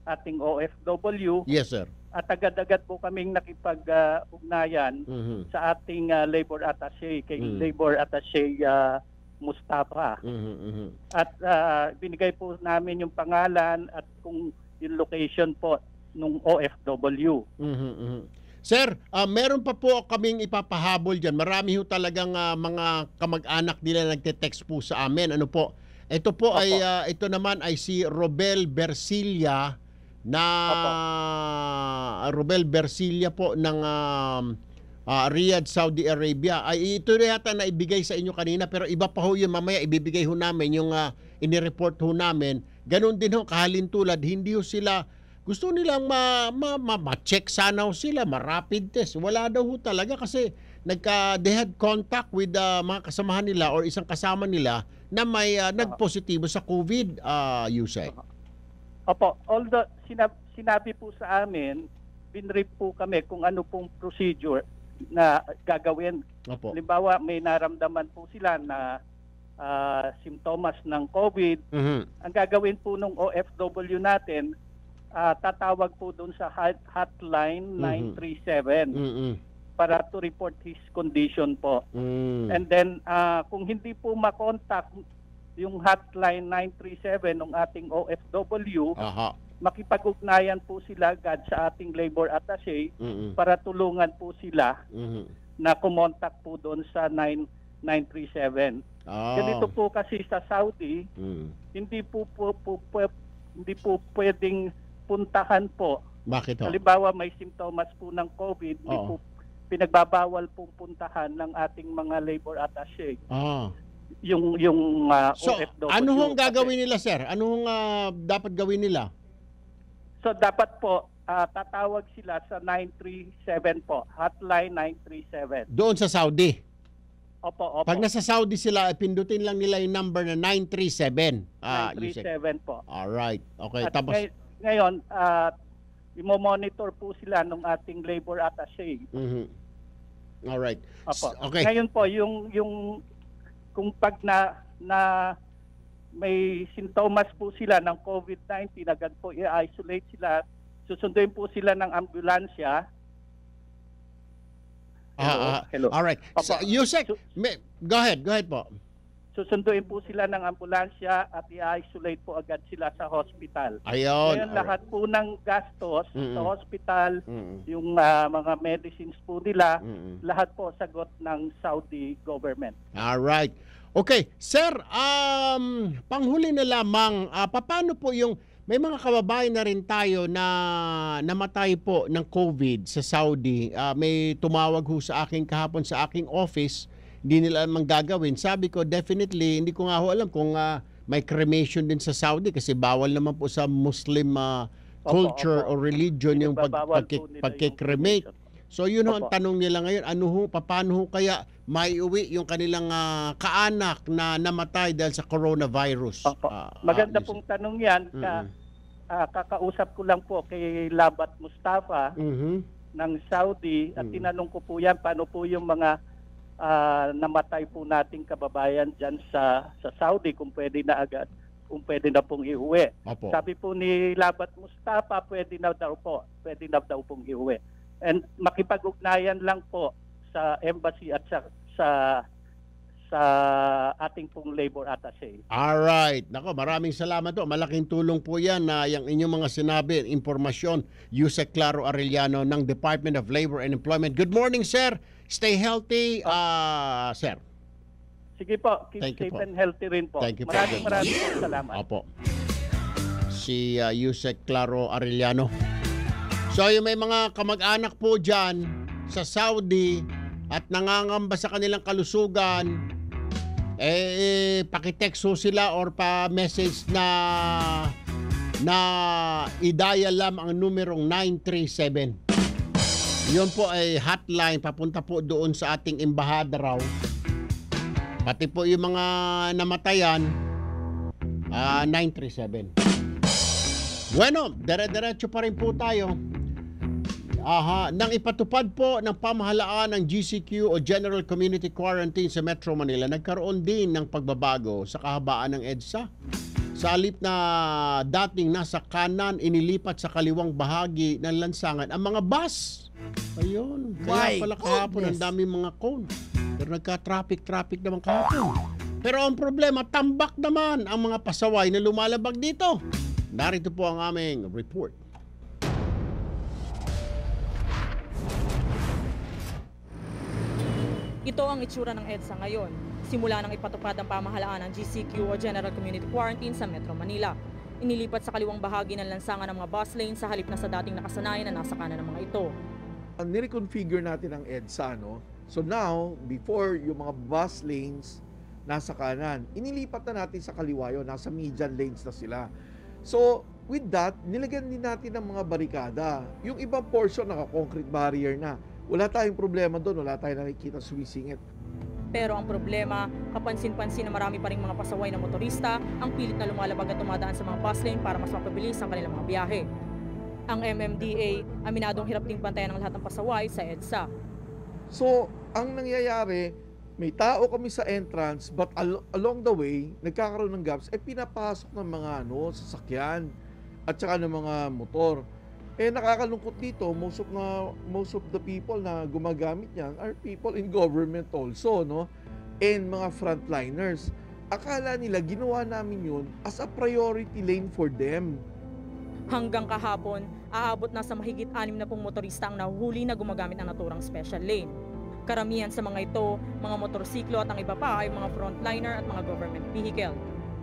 ating OFW. Yes, sir. At agad-agad po kaming nakipag-ugnayan sa ating labor attaché, kay labor attaché Mustafa. At binigay po namin yung pangalan at kung yung location po nung OFW. Sir, meron pa po kaming ipapahabol dyan. Marami ho talagang mga kamag-anak nila nagte-text po sa amin. Ano po? Ito po ay ito naman ay si Robel Bersilia na Robel Bersilia po ng Riyadh, Saudi Arabia. Ay ito yata na ibigay sa inyo kanina pero iba pa ho yun. Mamaya ibibigay ho namin yung inireport ho namin. Ganon din ho kahalintulad. Hindi ho sila gusto nilang ma-check sana ho sila, ma-rapid test. Wala daw ho talaga kasi they had contact with mga kasamahan nila or isang kasama nila na may nagpositibo sa COVID, Yusek. Opo, although sinabi po sa amin, binrip po kami kung ano pong procedure na gagawin. Opo. Halimbawa, may naramdaman po sila na simptomas ng COVID. Ang gagawin po ng OFW natin, tatawag po doon sa hotline 937 para to report his condition po. And then kung hindi po makontak yung hotline 937 ng ating OFW, makipag-ugnayan po sila agad sa ating labor attaché para tulungan po sila na kumontak po doon sa 937. Ganito po kasi sa Saudi, hindi po pwedeng puntahan po. Bakit ho? Halimbawa may simptomas po ng COVID, hindi po pinagbabawal pong puntahan ng ating mga labor attaché. Yung so, OFW. ano hong gagawin nila, sir? Ano hong dapat gawin nila? So dapat po tatawag sila sa 937 po, hotline 937. Doon sa Saudi? Opo. Pag nasa Saudi sila, pindutin lang nila yung number na 937. 937 po. Alright. Okay. At Tapos ngayon, i-monitor po sila ng ating labor attaché. Alright. Opo. Okay. Ngayon po, yung kung pag na may sintomas po sila ng COVID-19, agad po i-isolate sila, susunduin po sila ng ambulansya. Hello. Alright. So, Yusek, go ahead po. Susunduin po sila ng ambulansya at i-isolate po agad sila sa hospital. Ayun. Ngayon, lahat po ng gastos sa hospital, yung mga medicines po nila, lahat po sagot ng Saudi government. Alright. Okay, sir, panghuli na lamang, paano po yung, may mga kababayan na rin tayo na namatay po ng COVID sa Saudi. May tumawag ho sa akin kahapon sa aking office, hindi nila alam ang gagawin. Sabi ko, definitely, hindi ko nga ho alam kung may cremation din sa Saudi kasi bawal naman po sa Muslim culture o religion yung pagkikremate. So yun ho ang tanong nila ngayon, paano ho kaya maiuwi yung kanilang kaanak na namatay dahil sa coronavirus? Maganda pong tanong yan. Kakausap ko lang po kay Labat Mustafa ng Saudi at tinanong ko po yan, paano po yung mga namatay po nating kababayan dyan sa Saudi kung pwede na agad, kung pwede na pong iuwi. Sabi po ni Labat Mustafa, pwede na daw pong iuwi. And makipag-ugnayan lang po sa embassy at sa ating pong labor attaché. Alright. Nako, maraming salamat po. Malaking tulong po yan na yung inyong mga sinabi, informasyon. Yusek Claro Arellano ng Department of Labor and Employment. Good morning, sir. Stay healthy, sir. Sige po. Keep safe and healthy rin po. Thank you po. Maraming salamat. Opo. Si Yusek Claro Arellano. So yung may mga kamag-anak po dyan sa Saudi at nangangamba sa kanilang kalusugan, pakitext ho sila or pa-message na i-dial lang ang numerong 937. Yun po ay hotline, papunta po doon sa ating embahada raw. Pati po yung mga namatayan, 937. Bueno, dire-diretso pa rin po tayo. Nang ipatupad po ng pamahalaan ng GCQ o General Community Quarantine sa Metro Manila, nagkaroon din ng pagbabago sa kahabaan ng EDSA. Sa halip na dating nasa kanan, inilipat sa kaliwang bahagi ng lansangan ang mga bus. Ayun. Kaya pala kahapon ang daming mga cone. Pero nagka-traffic naman kahapon. Pero ang problema, tambak naman ang mga pasaway na lumalabag dito. Narito po ang aming report. Ito ang itsura ng EDSA ngayon. Simula nang ipatupad ang pamahalaan ng GCQ o General Community Quarantine sa Metro Manila. Inilipat sa kaliwang bahagi ng lansangan ng mga bus lane sa halip na sa dating nakasanayan na nasa kanan ng mga ito. Nireconfigure natin ang EDSA, no? So now, before yung mga bus lanes nasa kanan, inilipat na natin sa kaliwa yun, nasa median lanes na sila. So, with that, nilagyan din natin ng mga barikada. Yung ibang portion, naka-concrete barrier na. Wala tayong problema doon, wala tayong nakikita sumisingit. Pero ang problema, kapansin-pansin na marami pa ring mga pasaway na motorista ang pilit na lumalabag at tumadaan sa mga bus lane para mas mapabilis ang kanilang mga biyahe. Ang MMDA, aminadong hirap ding bantayan ang lahat ng pasaway sa EDSA. So, ang nangyayari, may tao kami sa entrance, but along the way, nagkakaroon ng gaps, pinapasok ng mga sasakyan at saka ng mga motor. Nakakalungkot dito, most of the people na gumagamit niyan are people in government also, no? And mga frontliners. Akala nila ginawa namin yun as a priority lane for them. Hanggang kahapon, aabot na sa mahigit 60 motorista ang nahuhuli na gumagamit ng naturang special lane. Karamihan sa mga ito, mga motorsiklo at ang iba pa ay mga frontliner at mga government vehicle.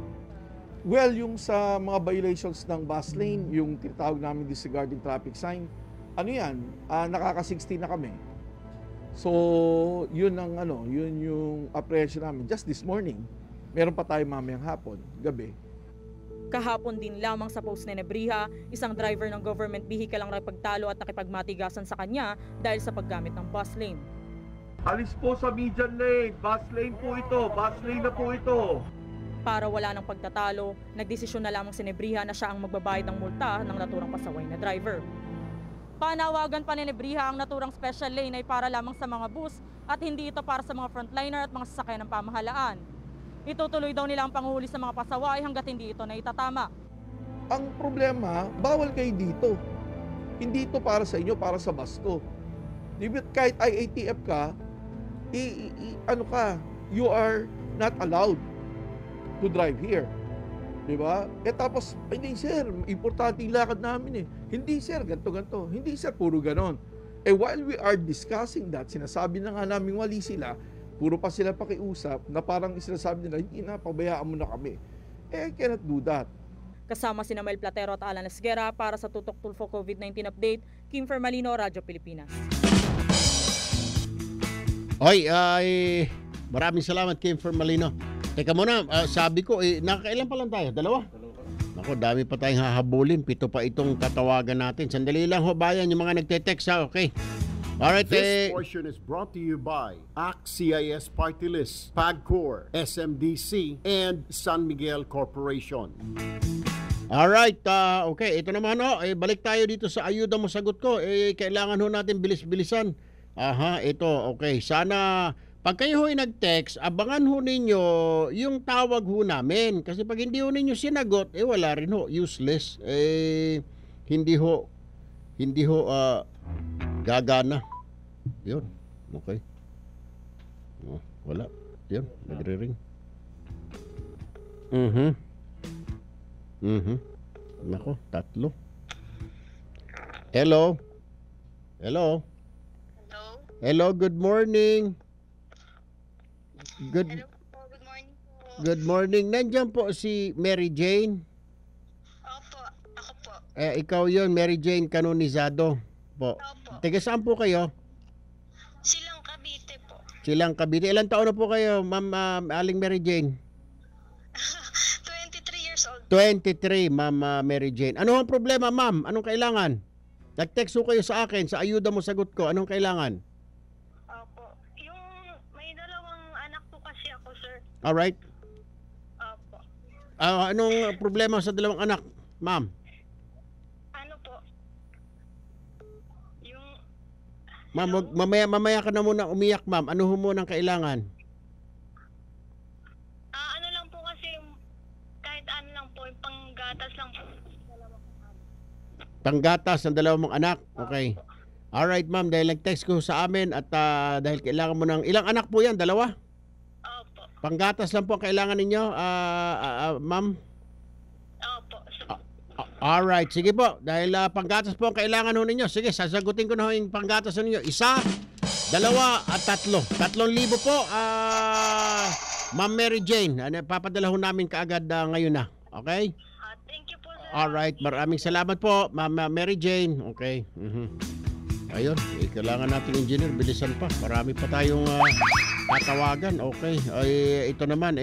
Well, yung sa mga violations ng bus lane, yung tinatawag namin disregarding traffic sign, nakaka-60 na kami. So, yun yung apprehension namin. Just this morning, meron pa tayo mamayang hapon, gabi. Kahapon din lamang sa Post Nenebriha, isang driver ng government vehicle ang nakipagtalo at nakipagmatigasan sa kanya dahil sa paggamit ng bus lane. Alis po sa median lane, bus lane po ito, bus lane na po ito. Para wala ng pagtatalo, nagdesisyon na lamang si Nebriha na siya ang magbabayad ng multa ng naturang pasaway na driver. Panawagan pa ni Nebriha ang naturang special lane ay para lamang sa mga bus at hindi ito para sa mga frontliner at mga sasakyan ng pamahalaan. Itutuloy daw nila ang panguhuli sa mga pasaway hanggat hindi ito na itatama. Ang problema, bawal kayo dito. Hindi ito para sa inyo, para sa bus to. Kahit IATF ka, you are not allowed to drive here. Diba? Tapos, hindi sir, importante yung lakad namin eh. Hindi sir, ganto. Hindi sir, puro ganon. While we are discussing that, sinasabi na nga namin wali sila, puro pa sila pakiusap na parang sinasabi nila, hindi na, pabayaan mo na kami. I cannot do that. Kasama si Mel Platero at Alan Esguera para sa Tutok Tulfo COVID-19 Update, Kim Fermalino, Radyo Pilipinas. Maraming salamat Kim Fermalino. Teka muna, sabi ko, nakakailan pa lang tayo? Dalawa? Ako, dami pa tayong hahabulin. 7 pa itong tatawagan natin. Sandali lang ho, bayan, yung mga nagte-text ha, okay? Alright, This portion is brought to you by ACT-CIS Party List, PAGCOR, SMDC, and San Miguel Corporation. Alright, okay, ito naman ho, balik tayo dito sa ayuda mo sagot ko. Kailangan ho natin bilis-bilisan. Ito, okay. Sana pag kayo ho'y nag-text, abangan ho ninyo yung tawag ho namin. Kasi pag hindi ho ninyo sinagot, wala rin ho, useless. Hindi ho, gagana. Yun, okay. Wala, yun, nagre-ring. Nako, 3. Hello? Hello, good morning. Good morning po. Good morning. Nandiyan po si Mary Jane. Opo, ako po. Ikaw yon, Mary Jane Canonizado po. Opo. Taga saan po kayo? Silang Cavite po. Silang Cavite. Ilan taon na po kayo, Ma'am Aling Mary Jane? 23 years old. 23, Ma'am Mary Jane. Ano ang problema, ma'am? Anong kailangan? Nag-text ho kayo sa akin, sa ayuda mo sagot ko. Anong kailangan? Alright. Opo. Anong problema sa 2 anak, ma'am? Ano po? Ma'am, mamaya ka na muna umiyak, ma'am. Ano ho muna ang kailangan? Ano lang po kasi, kahit ano lang po, panggatas lang po. Panggatas ng dalawang mong anak. Okay. Alright, ma'am. Dahil nag-text ko sa amin at dahil kailangan mo ng... Ilang anak po yan? Dalawa? Opo. Panggatas lang po ang kailangan ninyo, ma'am? Opo. Alright. Sige po. Dahil panggatas po ang kailangan ho ninyo. Sige, sasagutin ko na ho yung panggatas ninyo. 1, 2, at 3. 3,000 po, Ma'am Mary Jane. Papadala ho namin kaagad ngayon na. Okay? Thank you po, sir. Alright. Maraming salamat po, Ma'am Mary Jane. Okay. Ayun. Kailangan natin engineer. Bilisan pa. Marami pa tayong tatawagan. Okay. Ito naman,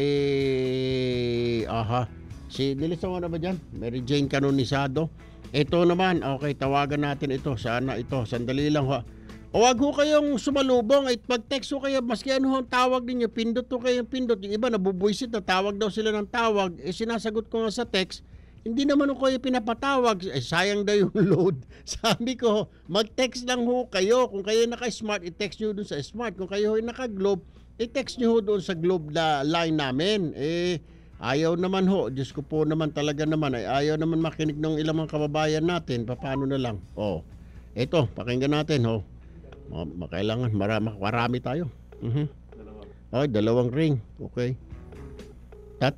nilisan mo na ba dyan? Mary Jane Canonisado. Ito naman. Okay. Tawagan natin ito. Sana ito. Sandali lang ho. O wag ho kayong sumalubong, at pag-text ho kayo, maski ano ho ang tawag ninyo, pindot ho kayong pindot. Yung iba nabubuisit na tawag daw sila ng tawag, sinasagot ko nga sa text, hindi naman ho kayo pinapatawag, sayang daw yung load. Sabi ko, mag-text lang ho kayo. Kung kayo naka-smart, i-text nyo dun sa smart. Kung kayo naka-globe, i-text nyo ho dun sa globe na line namin. Ayaw naman ho, Diyos ko po naman talaga naman, ayaw naman makinig ng ilang mga kababayan natin, paano na lang. Ito, pakinggan natin ho. Kailangan marami tayo. Okay, 2 ring. Okay. 3,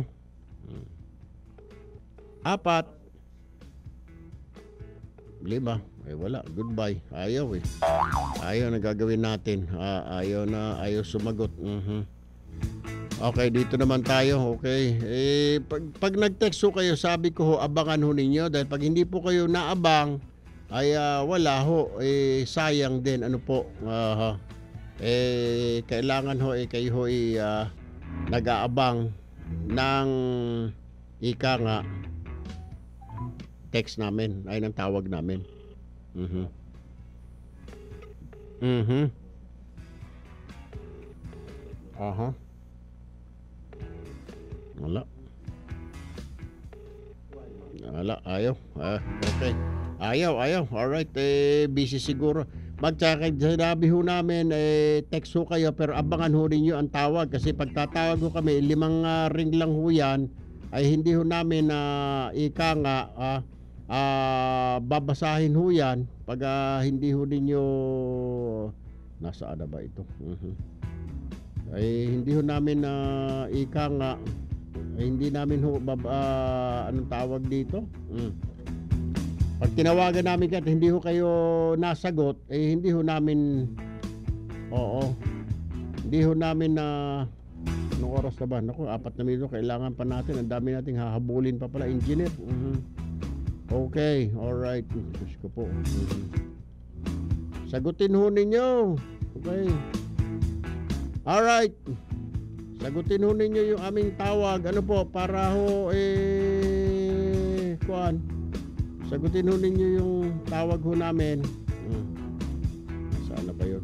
4, 5. Wala. Goodbye. Ayaw Ayaw na gagawin natin. Ayaw sumagot. Okay, dito naman tayo. Okay. Pag nag-text ho kayo, sabi ko ho, abangan ho ninyo. Dahil pag hindi po kayo naabang, ay wala ho, sayang din. Ano po, kailangan ho, kayo ho nag-aabang ng ika nga text namin, ay ng tawag namin. Wala, ayaw. Okay. Ayaw. Alright, busy siguro. Sinabi ho namin, text ho kayo, pero abangan ho ninyo ang tawag. Kasi pag tatawag ho kami, 5 ring lang ho yan, ay hindi ho namin babasahin ho yan. Pag hindi ho ninyo, nasaan na ba ito? Ay hindi ho namin hindi namin ho anong tawag dito? Pag tinawagan namin kahit hindi ho kayo nasagot, hindi ho namin hindi ho namin anong oras na ba? Naku, 4 na minuto, kailangan pa natin, ang dami nating hahabulin pa pala, engineer. Okay, alright. Diyos ko po. Sagutin ho ninyo. Okay. Alright. Sagutin ho ninyo yung aming tawag. Ano po, para ho sagutin ho ninyo yung tawag ho namin. Saan na ba yun?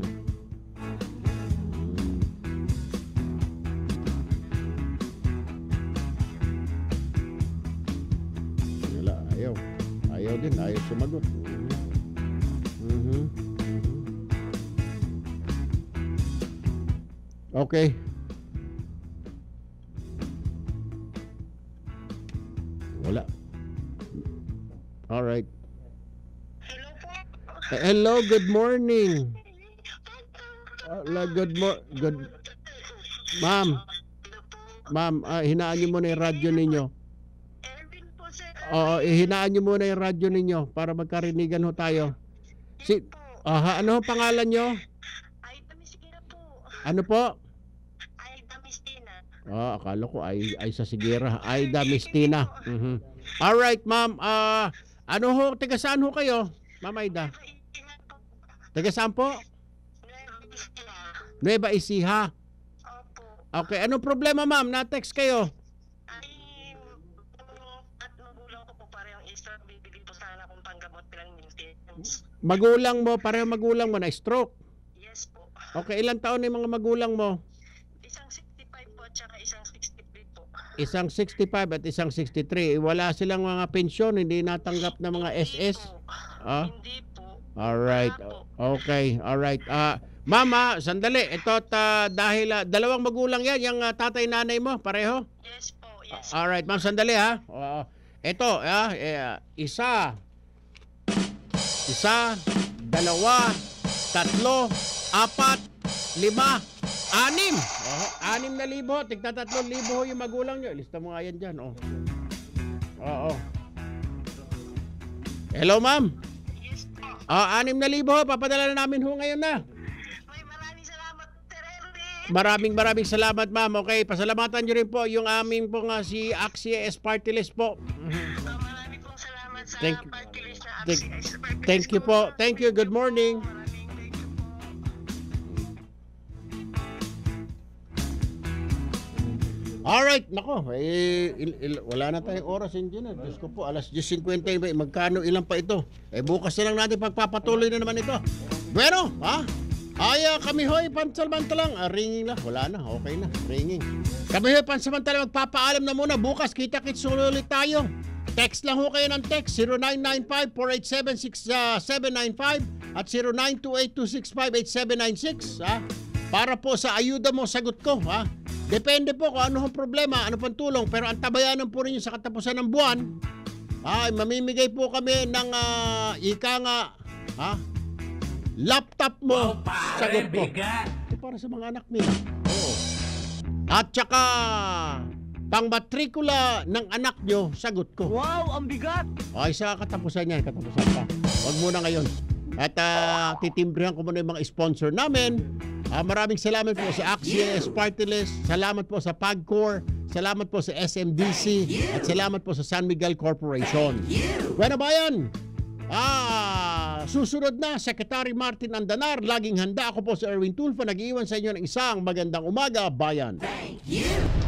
Wala, ayaw din, ayaw sumagot. Okay. Wala. All right. Hello, good morning. Ma'am, hinaan niyo muna yung radyo ninyo. Hinaan niyo muna yung radyo ninyo para magkarinigan ho tayo. Ano pangalan niyo? Ano po? Akala ko ay sa Sigera. Aida Mistina. All right, ma'am. Ano ho, taga saan ho kayo? Ma'am Aida. Taga saan po? Nueva Ecija. Okay, anong problema, ma'am? Na-text kayo? Magulang mo, pareho magulang mo na stroke? Yes po. Okay, ilang taon na yung mga magulang mo? Isang 65 po at saka isang 63 po. Isang 65 at isang 63. Wala silang mga pensyon, hindi natanggap na mga SS? Hindi po. Alright. Okay, alright. Mama, sandali. Ito, dahil dalawang magulang yan, yung tatay nanay mo, pareho? Yes po, yes. Alright, ma'am, sandali ha. Ito, isa, 2, 3, 4, 5, 6. 6,000. Tigta 3,000 yung magulang nyo. Ilista mo nga yan dyan. Oo. Hello, ma'am. Yes po. 6,000. Papadala na namin ngayon na. Maraming salamat, Sir Erwin. Maraming salamat, ma'am. Okay, pasalamatan nyo rin po yung aming pong si AXIS Party List po. Maraming pong salamat sa party list na AXIS Party List. Thank you po. Thank you. Good morning. Alright, nako, wala na tayong oras, engineer. Diyos ko po, alas 10:50, magkano ilan pa ito? Bukas na lang natin pagpapatuloy na naman ito. Bueno, kami hoy, pansamantalang, ringing lang, wala na, okay na, ringing. Kami hoy, pansamantalang, magpapaalam na muna, bukas, kita-kits ulit tayo. Text lang ho kayo ng text, 0995-487-6795 at 0928-265-8796, para po sa ayuda mo, sagot ko, Depende po kung ano ang problema, ano pang tulong. Pero ang tabayanan po ninyo sa katapusan ng buwan, mamimigay po kami ng laptop mo. Sagot po. Para sa mga anak nila. Oo. At saka, pang matrikula ng anak nyo, sagot ko. Wow, ang bigat! Ay, sa katapusan yan, katapusan pa. Huwag muna ngayon. At titimbrihan ko muna yung mga sponsor namin. Maraming salamat po sa AXIS Party List. Salamat po sa PAGCOR. Salamat po sa SMDC. At salamat po sa San Miguel Corporation. Bueno, bayan. Susunod na, Secretary Martin Andanar. Laging handa. Ako po si Erwin Tulfo. Nag-iwan sa inyo ng isang magandang umaga, bayan. Thank you.